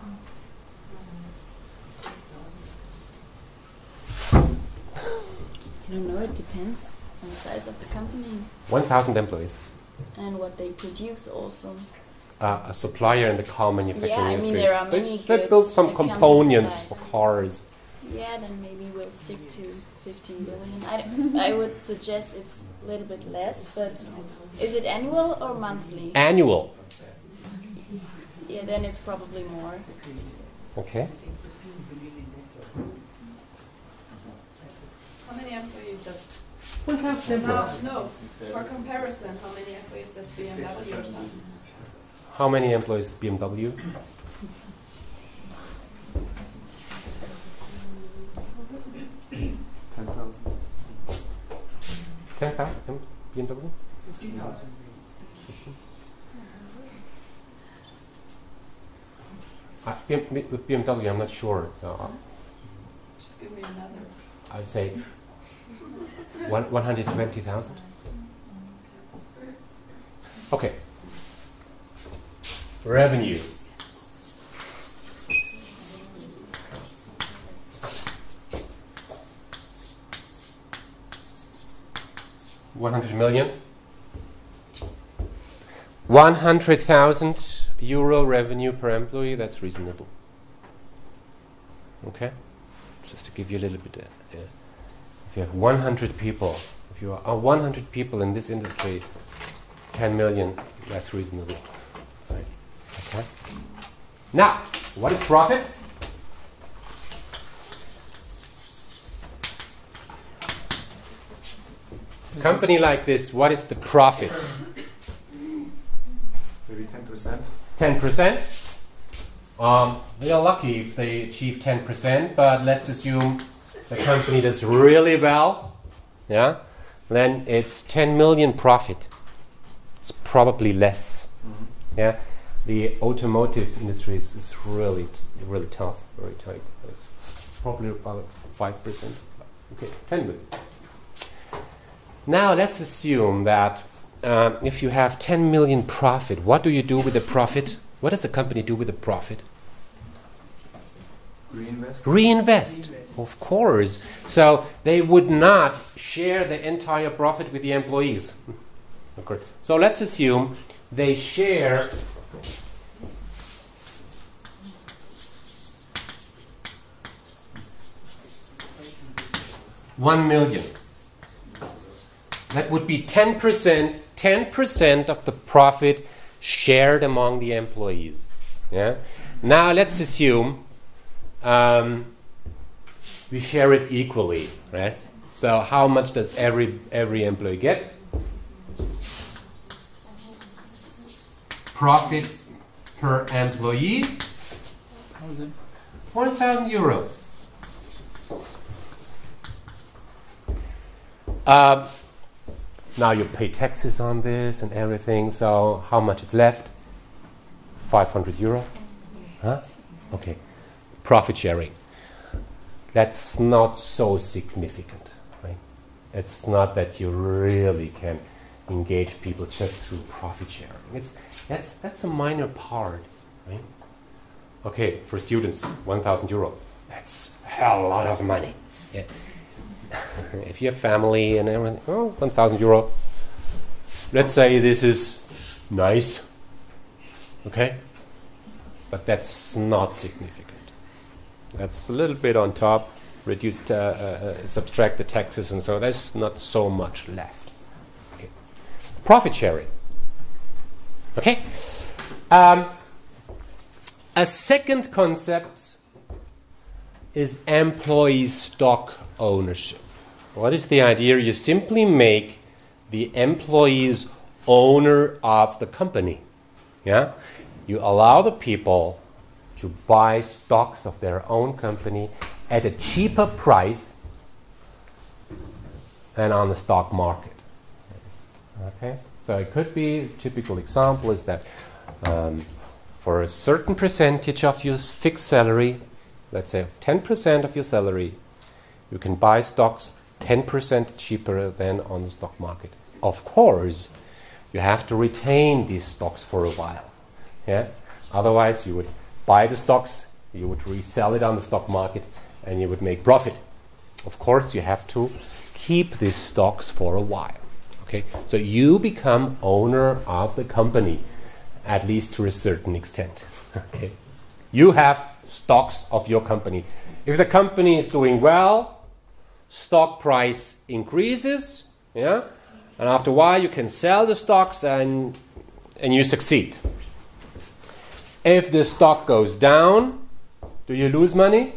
I don't know, it depends on the size of the company One thousand employees. and what they produce also. Uh, a supplier in the car manufacturing Yeah, I mean, industry. there are They- many They goods build some that come components inside. for cars. Yeah, then maybe we'll stick to fifteen billion. I, d- I would suggest it's a little bit less, but is it annual or monthly? Annual. Yeah, then it's probably more. Okay. How many employees does? one thousand No, employees. no. For comparison, how many employees does B M W or something? How many employees is B M W? Ten thousand. ten thousand B M W? Fifteen thousand. Uh, B M, with B M W, I'm not sure. So uh, Just give me another. I'd say one, one hundred twenty thousand. Okay. Revenue. one hundred million. one hundred thousand euro revenue per employee, that's reasonable. Okay? Just to give you a little bit. Uh, if you have one hundred people, if you are one hundred people in this industry, ten million, that's reasonable. Right. Okay? Now, what is profit? A company like this, what is the profit? Maybe ten percent. ten percent. Um, they are lucky if they achieve ten percent, but let's assume the company does really well. Yeah? Then it's ten million profit. It's probably less. Mm-hmm. Yeah? The automotive industry is, is really, t- really tough, very tight. It's probably about five percent. Okay, ten million. Now let's assume that um, if you have ten million profit, what do you do with the profit? What does the company do with the profit? Reinvest. Reinvest, of course. So they would not share the entire profit with the employees. Of course. So let's assume they share one million. That would be ten percent, ten percent of the profit shared among the employees. Yeah. Now let's assume um, we share it equally, right? So how much does every every employee get? Profit per employee, one thousand euros. Uh, Now you pay taxes on this and everything, so how much is left? five hundred euro? Huh? Okay. Profit sharing. That's not so significant, right? It's not that you really can engage people just through profit sharing. It's that's that's a minor part, right? Okay, for students, one thousand euro. That's a hell lot of money. Yeah. If you have family and everything, oh, one thousand euro. Let's say this is nice, okay? But that's not significant. That's a little bit on top, reduce, uh, uh, subtract the taxes, and so there's not so much left. Okay. Profit sharing. Okay? Um, a second concept is employee stock ownership. What is the idea? You simply make the employees owner of the company. Yeah? You allow the people to buy stocks of their own company at a cheaper price than on the stock market. Okay? So it could be, a typical example is that um, for a certain percentage of your fixed salary, let's say ten percent of your salary, you can buy stocks ten percent cheaper than on the stock market. Of course, you have to retain these stocks for a while. Yeah? Otherwise, you would buy the stocks, you would resell it on the stock market, and you would make profit. Of course, you have to keep these stocks for a while. Okay? So you become owner of the company, at least to a certain extent. Okay? You have stocks of your company. If the company is doing well, stock price increases, yeah, and after a while you can sell the stocks and and you succeed. If the stock goes down, do you lose money?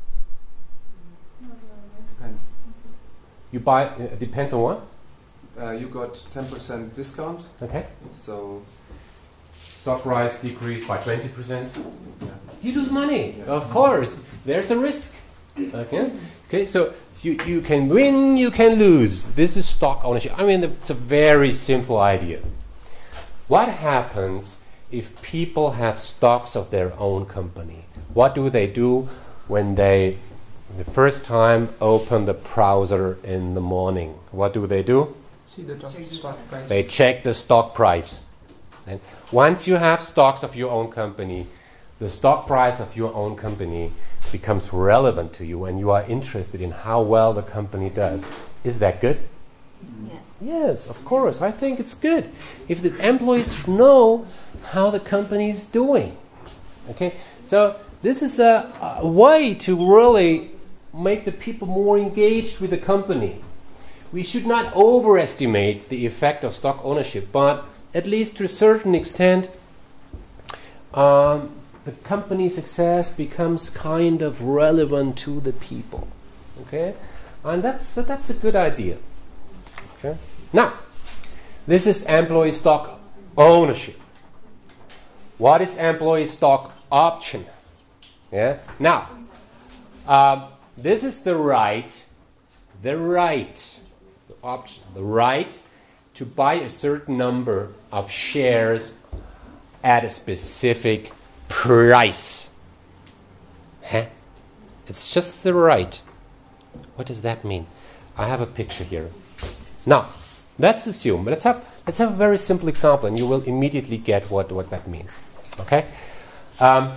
Depends. You buy. It depends on what? Uh, you got ten percent discount. Okay. So stock price decreased by twenty percent. Yeah. You lose money. Yeah. Of course, there's a risk. Okay. Okay. So. You, you can win, you can lose. This is stock ownership. I mean, it's a very simple idea. What happens if people have stocks of their own company. What do they do when they, the first time, open the browser in the morning? What do they do? See the do- stock price. They check the stock price. And once you have stocks of your own company, the stock price of your own company becomes relevant to you and you are interested in how well the company does. Is that good? Yeah. Yes, of course. I think it's good. If the employees know how the company is doing. Okay? So this is a, a way to really make the people more engaged with the company. We should not overestimate the effect of stock ownership, but at least to a certain extent, um, the company success becomes kind of relevant to the people. Okay? And that's, so that's a good idea. Okay? Now, this is employee stock ownership. What is employee stock option? Yeah? Now, um, this is the right, the right, the option, the right to buy a certain number of shares at a specific price. Huh? It's just the right. What does that mean? I have a picture here. Now, let's assume, let's have let's have a very simple example and you will immediately get what, what that means. Okay? Um,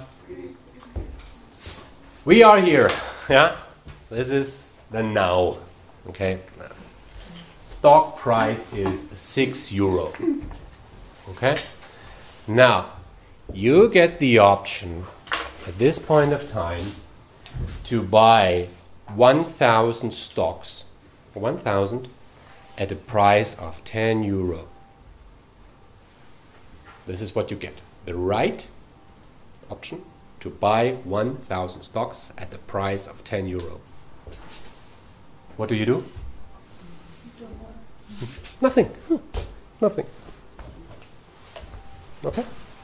we are here. Yeah? This is the now. Okay? Stock price is six euro. Okay? Now, you get the option at this point of time to buy one thousand stocks, one thousand, at a price of ten euro. This is what you get. The right option to buy one thousand stocks at the price of ten euro. What do you do? Nothing. Hmm. Nothing. Okay?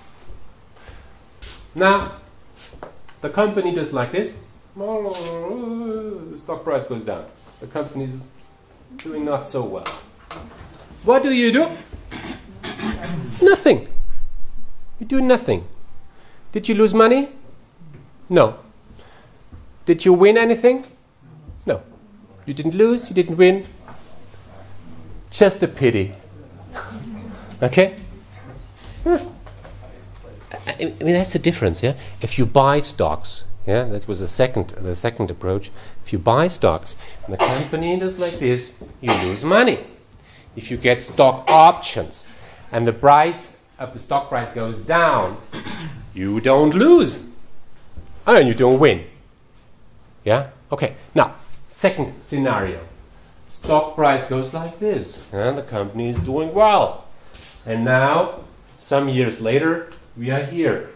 Now, the company does like this. Stock price goes down. The company is doing not so well. What do you do? Nothing. You do nothing. Did you lose money? No. Did you win anything? No. You didn't lose, you didn't win. Just a pity. Okay? Huh. I mean, that's the difference, yeah? If you buy stocks, yeah, that was the second, the second approach. If you buy stocks and the company does like this, you lose money. If you get stock options and the price of the stock price goes down, you don't lose. And you don't win. Yeah? Okay. Now, second scenario. Stock price goes like this, and the company is doing well. And now, some years later, we are here.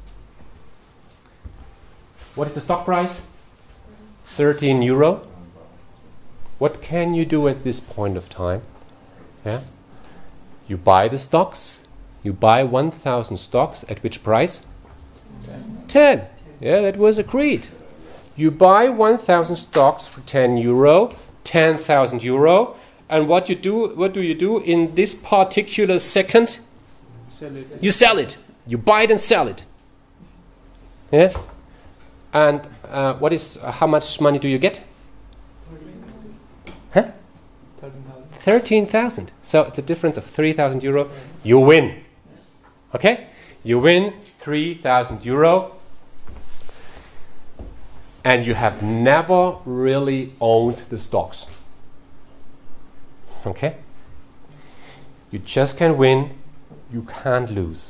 What is the stock price? thirteen euro. What can you do at this point of time? Yeah? You buy the stocks. You buy one thousand stocks at which price? ten. Yeah, that was agreed. You buy one thousand stocks for ten euro, ten thousand euro, and what you do? What do you do in this particular second? Sell it. You sell it. You buy it and sell it. Yeah. And uh, what is? Uh, how much money do you get? Huh? Thirteen thousand. So it's a difference of three thousand euro. You win. Okay. You win three thousand euro. And you have never really owned the stocks. Okay? You just can win, you can't lose.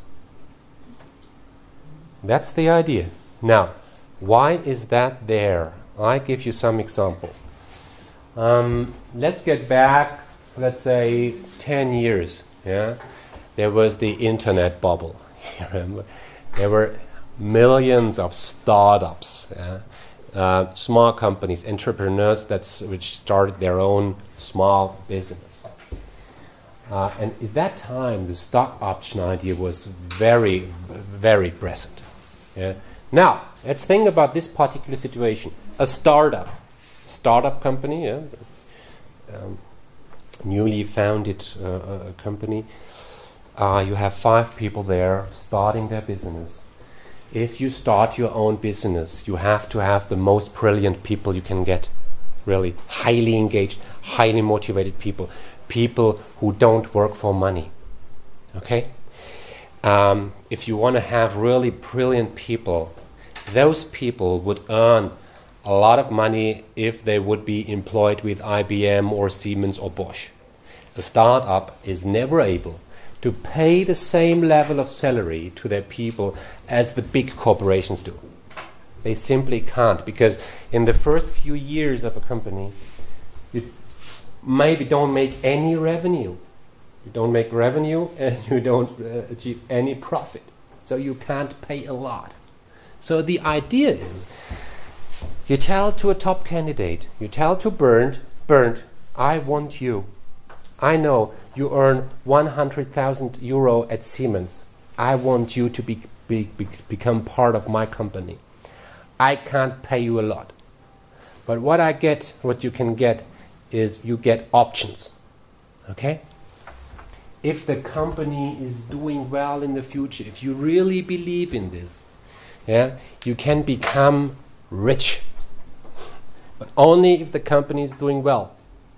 That's the idea. Now, why is that there? I give you some example. Um, let's get back, let's say, ten years. Yeah, there was the internet bubble. There were millions of startups. Yeah? Uh, small companies, entrepreneurs that's which started their own small business. Uh, and at that time, the stock option idea was very, very present. Yeah? Now, let's think about this particular situation. A startup, startup company, yeah? um, newly founded uh, a company, Uh, you have five people there starting their business. If you start your own business, you have to have the most brilliant people you can get. Really highly engaged, highly motivated people. People who don't work for money. Okay? Um, if you want to have really brilliant people, those people would earn a lot of money if they would be employed with I B M or Siemens or Bosch. A startup is never able to pay the same level of salary to their people as the big corporations do. They simply can't, because in the first few years of a company, you maybe don't make any revenue. You don't make revenue and you don't uh, achieve any profit. So you can't pay a lot. So the idea is, you tell to a top candidate, you tell to Bernd, Bernd, I want you. I know you earn one hundred thousand euro at Siemens. I want you to be, be, be, become part of my company. I can't pay you a lot. But what I get, what you can get, is you get options. Okay? If the company is doing well in the future, if you really believe in this, yeah, you can become rich. But only if the company is doing well.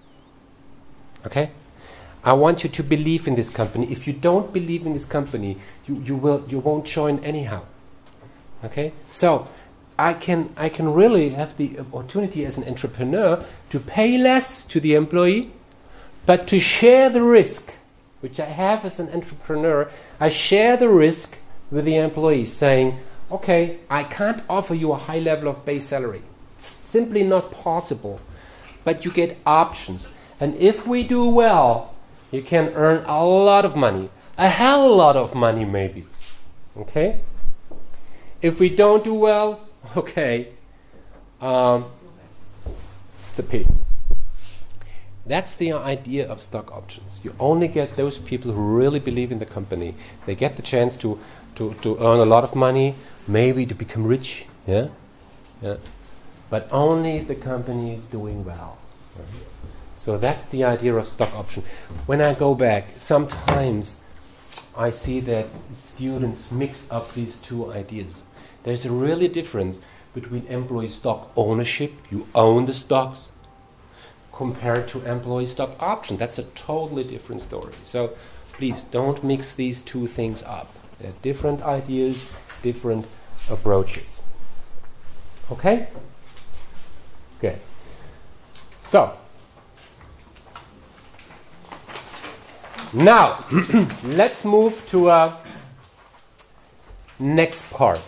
Okay? I want you to believe in this company. If you don't believe in this company, you, you will you won't join anyhow. Okay? So I can I can really have the opportunity as an entrepreneur to pay less to the employee, but to share the risk, which I have as an entrepreneur. I share the risk with the employee, saying, okay, I can't offer you a high level of base salary. It's simply not possible. But you get options. And if we do well, you can earn a lot of money. A hell lot of money, maybe. Okay? If we don't do well, okay, um, the pity. That's the idea of stock options. You only get those people who really believe in the company. They get the chance to, to, to earn a lot of money, maybe to become rich, yeah, yeah. But only if the company is doing well. Right? So that's the idea of stock option. When I go back, sometimes I see that students mix up these two ideas. There's a really difference between employee stock ownership, you own the stocks, compared to employee stock option. That's a totally different story. So please don't mix these two things up. They're different ideas, different approaches. Okay? Okay. So, now let's move to a next part.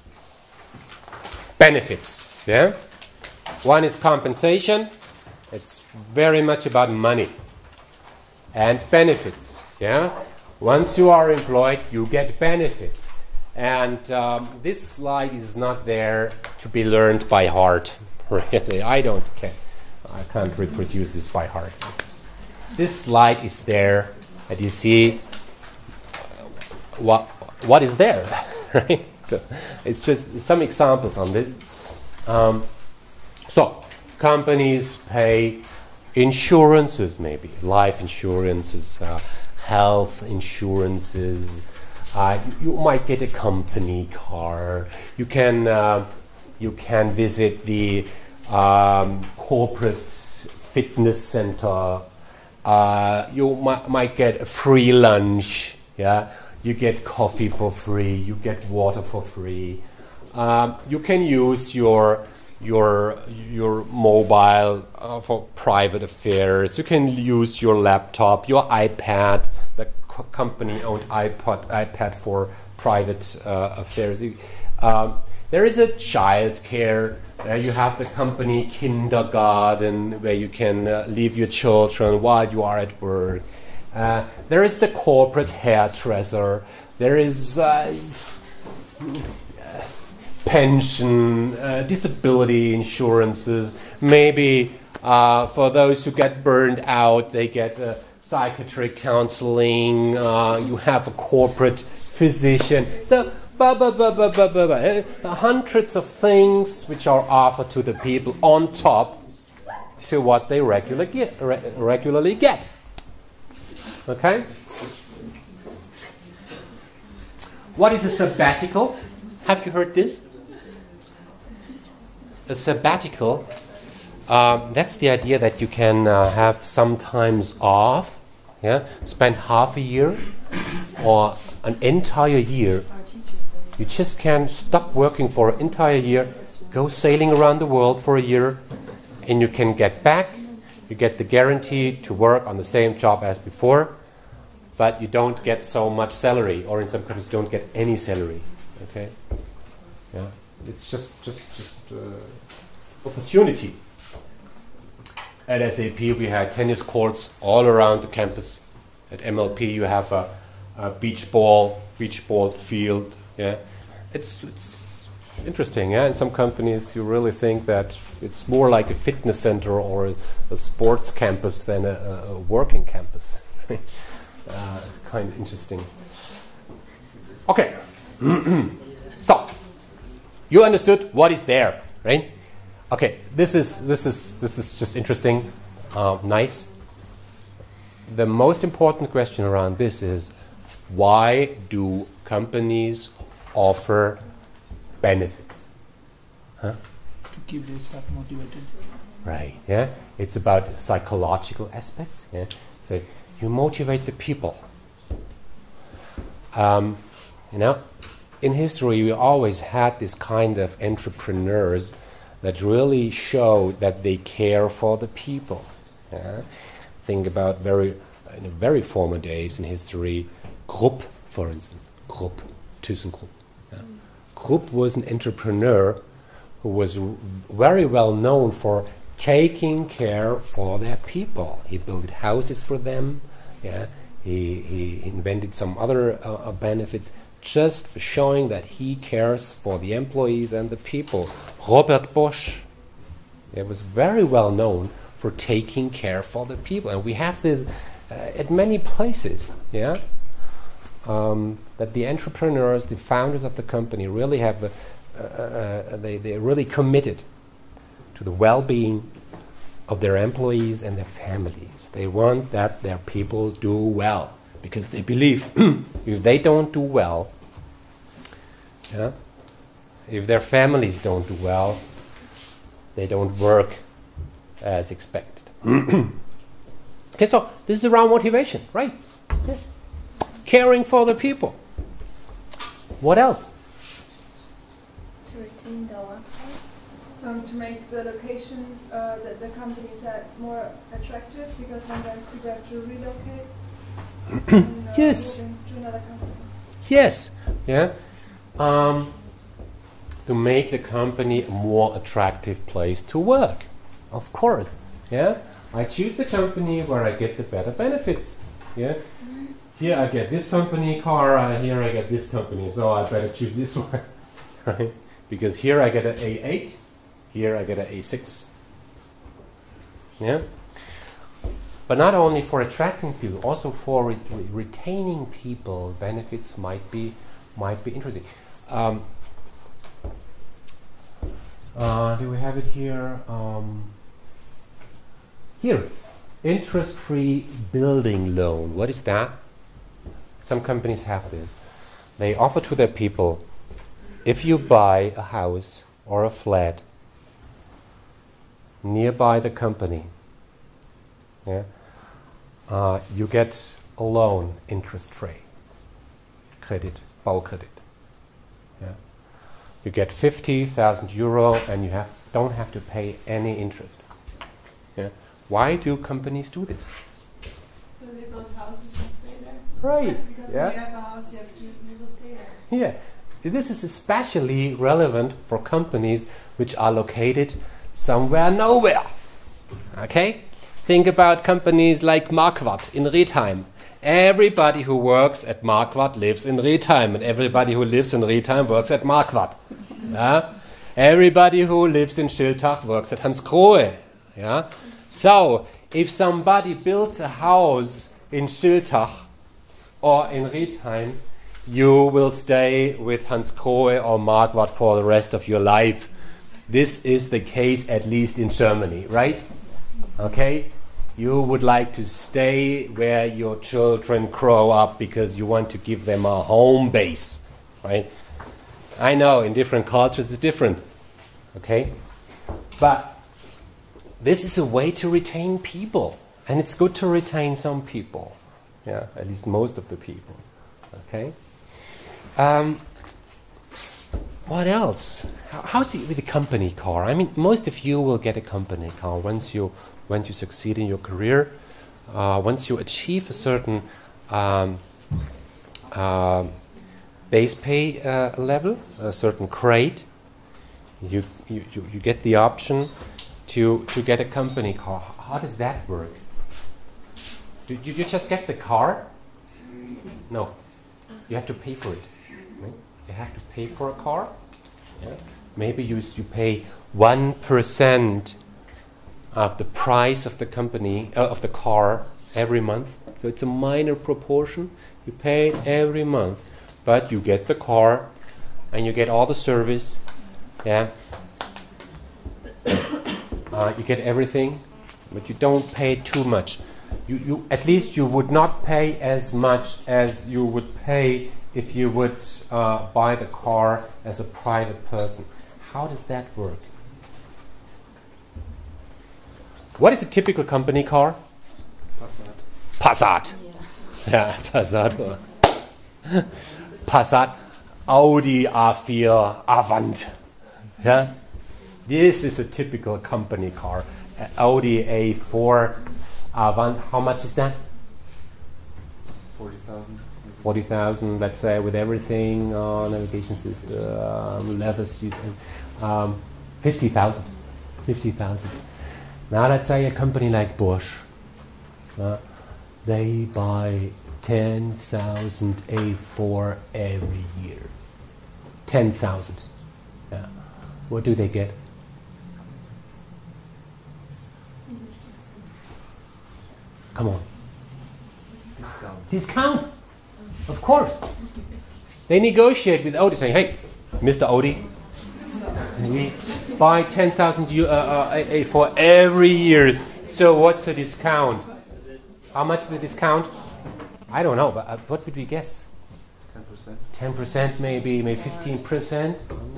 Benefits. Yeah? One is compensation. It's very much about money. And benefits. Yeah? Once you are employed, you get benefits. And um, this slide is not there to be learned by heart. Really, I don't care. I can't reproduce this by heart. It's, this slide is there, and you see uh, what what is there, right? So it's just some examples on this. Um, so companies pay insurances, maybe life insurances, uh, health insurances. Uh, you, you might get a company car. You can uh, you can visit the um, corporate fitness center. Uh, you might, might get a free lunch. Yeah, you get coffee for free. You get water for free. Um, you can use your your your mobile uh, for private affairs. You can use your laptop, your iPad, the co- company-owned iPod, iPad for private uh, affairs. Um, there is a child care. Uh, you have the company kindergarten where you can uh, leave your children while you are at work. Uh, there is the corporate hairdresser. There is uh, pension, uh, disability insurances. Maybe uh, for those who get burned out, they get uh, psychiatric counseling. Uh, you have a corporate physician. So, bah, bah, bah, bah, bah, bah, bah. Uh, hundreds of things which are offered to the people on top to what they regular get, re- regularly get. Okay? What is a sabbatical? Have you heard this? A sabbatical, um, that's the idea that you can uh, have some times off, yeah, spend half a year or an entire year. You just can stop working for an entire year, go sailing around the world for a year, and you can get back. You get the guarantee to work on the same job as before, but you don't get so much salary, or in some countries don't get any salary. Okay, yeah, it's just just just uh, opportunity. At S A P, we had tennis courts all around the campus. At M L P, you have a, a beach ball, beach ball field. Yeah, it's it's interesting. Yeah, in some companies, you really think that it's more like a fitness center or a, a sports campus than a, a working campus. uh, it's kind of interesting. Okay, so you understood what is there, right? Okay, this is this is this is just interesting, uh, nice. The most important question around this is, why do companies offer benefits? Huh? To keep their staff motivated. Right. Yeah. It's about psychological aspects. Yeah. So you motivate the people. Um, you know, in history we always had this kind of entrepreneurs that really show that they care for the people. Yeah? Think about very, in very former days in history, Krupp, for instance. Krupp, ThyssenKrupp. Yeah? Krupp was an entrepreneur who was r- very well known for taking care for their people. He built houses for them. Yeah? He, he invented some other uh, uh, benefits, just for showing that he cares for the employees and the people. Robert Bosch, he was very well known for taking care for the people, and we have this uh, at many places. Yeah, um, that the entrepreneurs, the founders of the company, really have a, uh, uh, they they really committed to the well-being of their employees and their families. They want that their people do well, because they believe if they don't do well, yeah, if their families don't do well, they don't work as expected. Okay, so this is around motivation, right? Yeah. Caring for the people. What else? To retain the workforce. Um, to make the location uh, that the companies are more attractive, because sometimes people have to relocate. and, uh, Yes. moving to another company. Yes. Yeah. Um, to make the company a more attractive place to work. Of course. Yeah. I choose the company where I get the better benefits. Yeah. Here I get this company car. Uh, here I get this company. So I better choose this one, right? Because here I get an A eight. Here I get an A six. Yeah. But not only for attracting people, also for re- re- retaining people, benefits might be might be interesting. Um, uh, do we have it here? Um, here, interest-free building loan. What is that? Some companies have this. They offer to their people, if you buy a house or a flat nearby the company, yeah, uh, you get a loan interest-free. Credit, Baukredit. Yeah. You get fifty thousand euro and you have don't have to pay any interest. Yeah. Why do companies do this? So they build houses and stay there. Right. Because Yeah. when you have a house, you have to you will stay there. Yeah. This is especially relevant for companies which are located somewhere nowhere. Okay? Think about companies like Marquardt in Riedheim. Everybody who works at Marquardt lives in Riedheim, and everybody who lives in Riedheim works at Marquardt. Yeah? Everybody who lives in Schiltach works at Hans Grohe. Yeah? So, if somebody builds a house in Schiltach or in Riedheim, you will stay with Hans Grohe or Marquardt for the rest of your life. This is the case at least in Germany, right? Okay? You would like to stay where your children grow up because you want to give them a home base. right? I know in different cultures it's different, okay? But this is a way to retain people, and it's good to retain some people, yeah, at least most of the people, okay? Um, what else? How, how's it with the company car? I mean, most of you will get a company car once you once you succeed in your career, uh, once you achieve a certain um, uh, base pay uh, level, a certain grade. You, you you you get the option to to get a company car. How does that work? Do you, you just get the car? No, you have to pay for it. Right? You have to pay for a car. Yeah. Maybe you you pay one percent of the price of the company uh, of the car every month. So it's a minor proportion. You pay it every month, but you get the car, and you get all the service. Yeah. Uh, you get everything, but you don't pay too much. You, you at least you would not pay as much as you would pay if you would uh, buy the car as a private person. How does that work? What is a typical company car? Passat. Passat. Yeah, yeah Passat. Passat. Audi A four Avant. Yeah. This is a typical company car. Uh, Audi A four Avant. How much is that? Forty thousand. Forty thousand, let's say, with everything, uh, navigation system, um, leather seats, um, fifty thousand. Fifty thousand. Now let's say a company like Bosch. Uh, they buy ten thousand A four every year. Ten thousand. Yeah. What do they get? Come on. Discount. Discount. Of course. They negotiate with Audi saying, hey, Mister Audi, we buy ten thousand uh, uh, A four every year. So what's the discount? How much is the discount? I don't know, but uh, what would we guess? ten percent. ten percent maybe, maybe fifteen percent?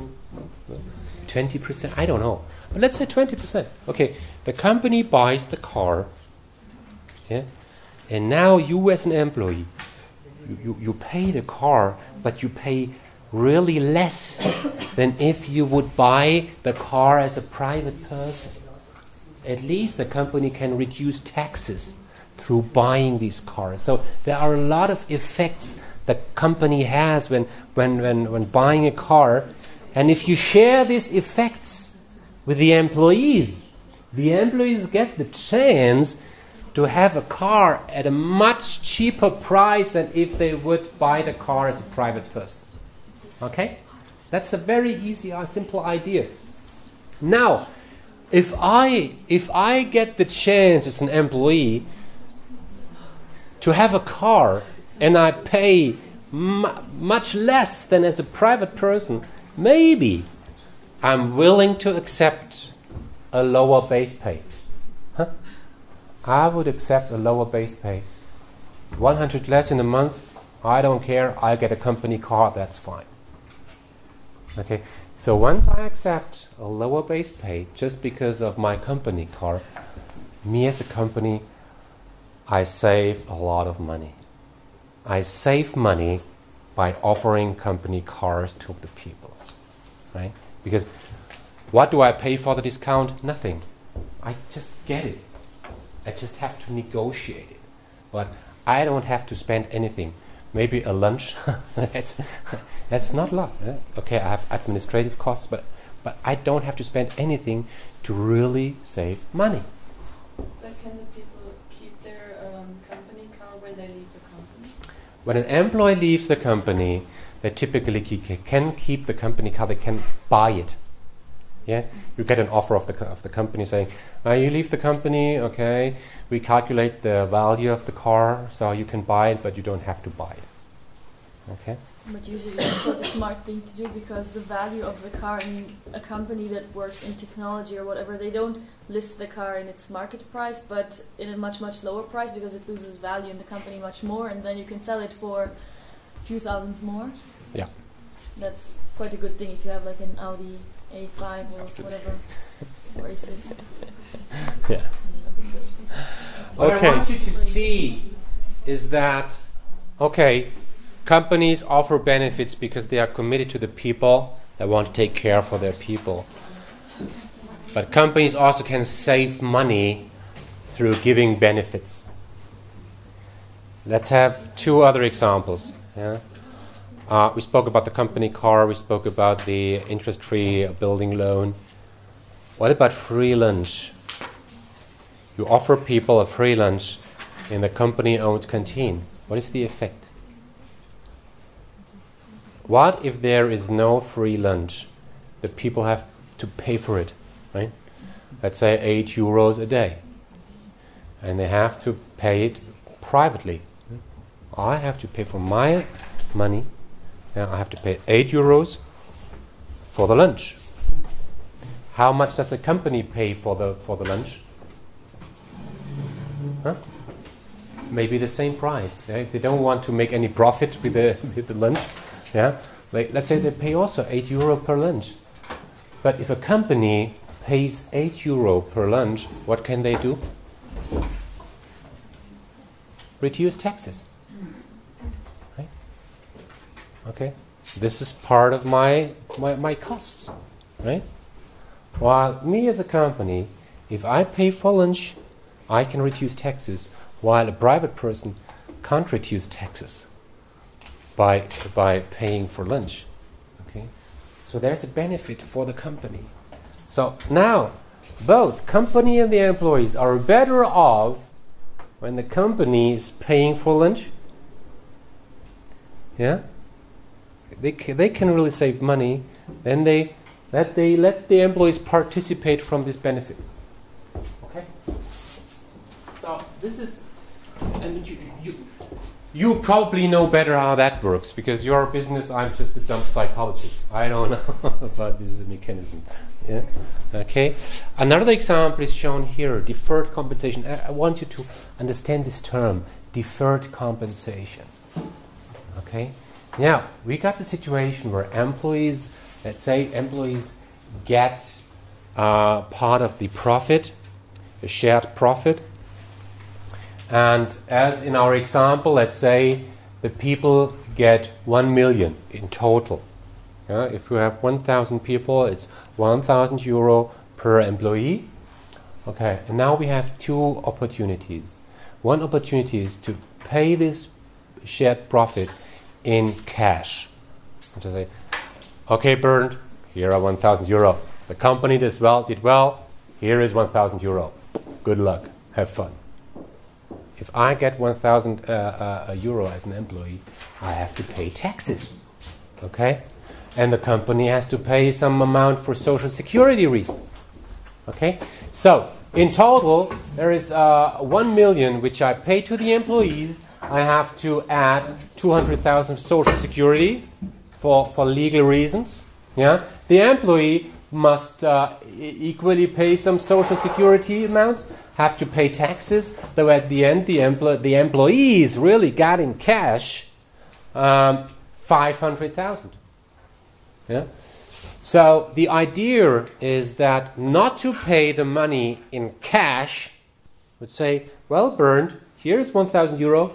twenty percent? I don't know. But let's say twenty percent. Okay, the company buys the car. Yeah? And now you as an employee, you, you, you pay the car, but you pay really less than if you would buy the car as a private person. At least the company can reduce taxes through buying these cars. So there are a lot of effects the company has when, when, when, when buying a car. And if you share these effects with the employees, the employees get the chance to have a car at a much cheaper price than if they would buy the car as a private person. Okay? That's a very easy, uh, simple idea. Now, if I if I get the chance as an employee to have a car and I pay mu- much less than as a private person, maybe I'm willing to accept a lower base pay. Huh? I would accept a lower base pay. one hundred less in a month, I don't care. I'll get a company car, that's fine. Okay, so once I accept a lower base pay just because of my company car, me as a company, I save a lot of money. I save money by offering company cars to the people, right? Because what do I pay for the discount? Nothing. I just get it. I just have to negotiate it. But I don't have to spend anything. Maybe a lunch. that's, that's not a lot. Eh? Okay, I have administrative costs, but, but I don't have to spend anything to really save money. But can the people keep their um, company car when they leave the company? When an employee leaves the company, they typically keep, can keep the company car. They can buy it. Yeah, you get an offer of the co- of the company saying, uh, "You leave the company, okay? We calculate the value of the car, so you can buy it, but you don't have to buy it." Okay. But usually that's not a smart thing to do, because the value of the car in a company that works in technology or whatever, they don't list the car in its market price, but in a much much lower price, because it loses value in the company much more, and then you can sell it for a few thousands more. Yeah. that's quite a good thing if you have like an Audi A five or whatever, or A six. Yeah. What Okay. I want you to see is that, okay, companies offer benefits because they are committed to the people, they want to take care for their people. But companies also can save money through giving benefits. Let's have two other examples. Yeah? Uh, we spoke about the company car, we spoke about the interest-free building loan. What about free lunch? You offer people a free lunch in the company-owned canteen. What is the effect? What if there is no free lunch? The people have to pay for it, right? Let's say eight euros a day. And they have to pay it privately. I have to pay for my money. And I have to pay eight euros for the lunch. How much does the company pay for the for the lunch? Huh? Maybe the same price. Yeah? If they don't want to make any profit with the with the lunch, yeah. Like, let's say they pay also eight euro per lunch. But if a company pays eight euro per lunch, what can they do? Reduce taxes. Right? Okay. This is part of my, my my costs, right? While me as a company, if I pay for lunch, I can reduce taxes, while a private person can't reduce taxes by by paying for lunch. Okay, so there's a benefit for the company. So now, both company and the employees are better off when the company is paying for lunch. Yeah, they ca- they can really save money. Then they let they let the employees participate from this benefit. Okay. So this is, and you, you you probably know better how that works because your business. I'm just a dumb psychologist. I don't know about this mechanism. Yeah. Okay. Another example is shown here: deferred compensation. I, I want you to understand this term: deferred compensation. Okay. Now we got the situation where employees, let's say, employees get uh, part of the profit, the shared profit. And as in our example, let's say the people get one million in total. Yeah, if you have one thousand people, it's one thousand euro per employee. Okay, and now we have two opportunities. One opportunity is to pay this shared profit in cash. And to say, okay, Bernd, here are one thousand euro. The company did well, did well. Here is one thousand euro. Good luck. Have fun. If I get one thousand uh, uh, euro as an employee, I have to pay taxes. Okay? And the company has to pay some amount for social security reasons. Okay? So, in total, there is uh, one million which I pay to the employees. I have to add two hundred thousand social security for, for legal reasons. Yeah? The employee must uh, e- equally pay some social security amounts, have to pay taxes, though at the end the, empl- the employees really got in cash um, five hundred thousand. Yeah? So the idea is that not to pay the money in cash, would say, well, Bernd, here's one thousand euro.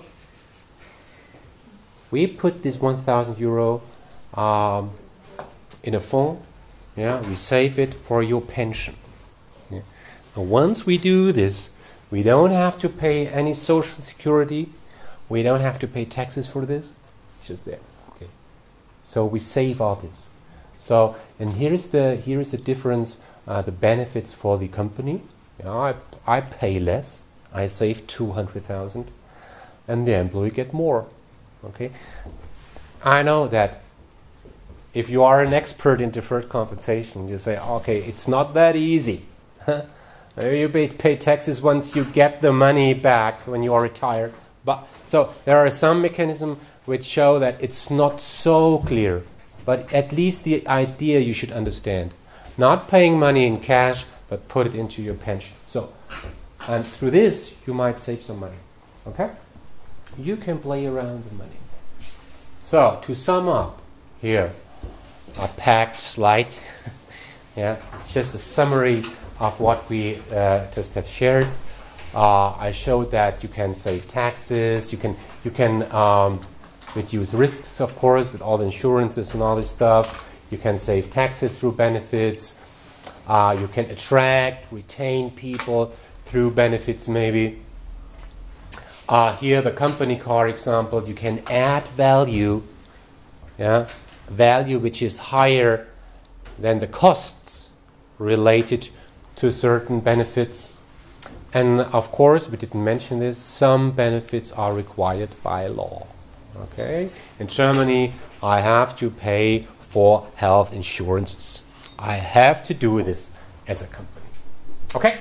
We put this one thousand euro um, in a fund. Yeah, we save it for your pension. Yeah. And once we do this, we don't have to pay any social security. We don't have to pay taxes for this. It's just there. Okay. So we save all this. So, and here is the here is the difference. Uh, the benefits for the company. Yeah, I I pay less. I save two hundred thousand, and the employee get more. Okay. I know that. If you are an expert in deferred compensation, you say, okay, it's not that easy. You pay, pay taxes once you get the money back when you are retired. But so there are some mechanisms which show that it's not so clear. But at least the idea you should understand. Not paying money in cash, but put it into your pension. So, and through this, you might save some money. Okay? You can play around with money. So, to sum up here, a packed slide. Yeah, it's just a summary of what we uh, just have shared. Uh, I showed that you can save taxes, you can you can um, reduce risks, of course, with all the insurances and all this stuff. You can save taxes through benefits. Uh, you can attract, retain people through benefits, maybe. Uh, here, the company car example, you can add value, yeah, value which is higher than the costs related to certain benefits. And of course, we didn't mention this, some benefits are required by law. Okay? In Germany, I have to pay for health insurances. I have to do this as a company. Okay?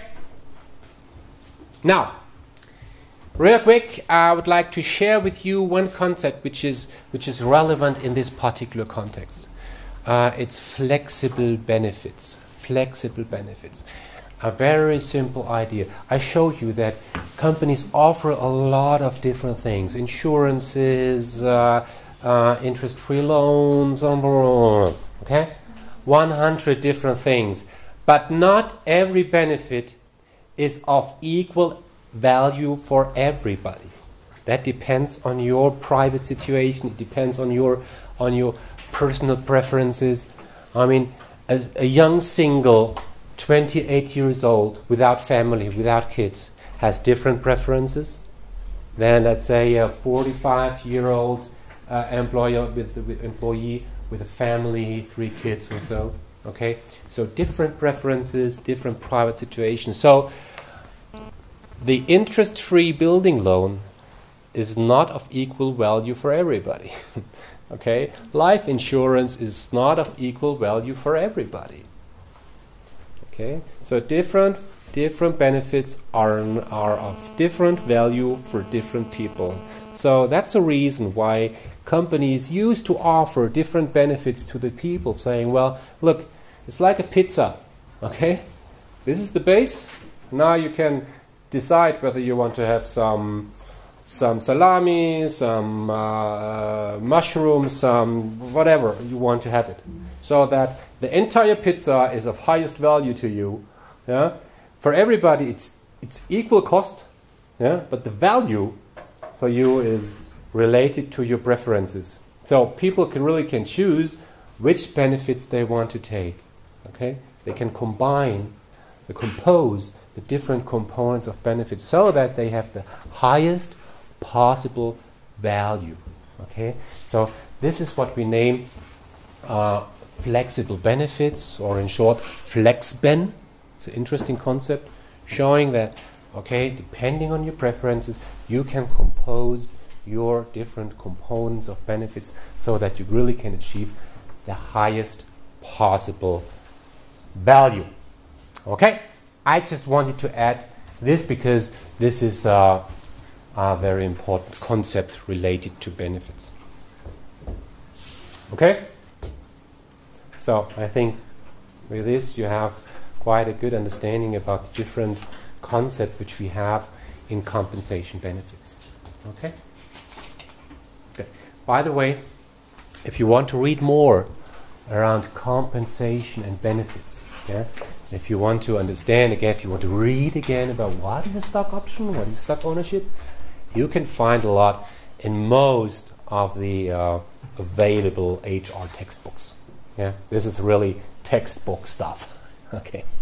Now, real quick, I would like to share with you one concept which is which is relevant in this particular context. Uh, it's flexible benefits. Flexible benefits. A very simple idea. I showed you that companies offer a lot of different things. Insurances, uh, uh, interest-free loans, okay? one hundred different things. But not every benefit is of equal value for everybody. That depends on your private situation. It depends on your on your personal preferences. I mean, as a young single, twenty-eight years old, without family, without kids, has different preferences than, let's say, a forty-five-year-old uh, employer with, with employee with a family, three kids, and so. Okay, so different preferences, different private situations. So the interest-free building loan is not of equal value for everybody. Okay, life insurance is not of equal value for everybody. Okay, so different different benefits are are of different value for different people. So that's a reason why companies used to offer different benefits to the people, saying, well, look, it's like a pizza. Okay, this is the base. Now you can decide whether you want to have some some salami, some uh, mushrooms, some whatever you want to have it, so that the entire pizza is of highest value to you. Yeah, for everybody it's it's equal cost. Yeah, but the value for you is related to your preferences. So people can really can choose which benefits they want to take. Okay, they can combine, they compose the different components of benefits so that they have the highest possible value. Okay, so this is what we name uh, flexible benefits, or in short, FlexBen. It's an interesting concept, showing that, okay, depending on your preferences, you can compose your different components of benefits so that you really can achieve the highest possible value. Okay, I just wanted to add this because this is uh, a very important concept related to benefits. Okay, so I think with this you have quite a good understanding about the different concepts which we have in compensation benefits. Okay. Okay. By the way, if you want to read more around compensation and benefits, yeah, if you want to understand again, if you want to read again about what is a stock option, what is stock ownership, you can find a lot in most of the uh, available H R textbooks. Yeah, this is really textbook stuff. Okay.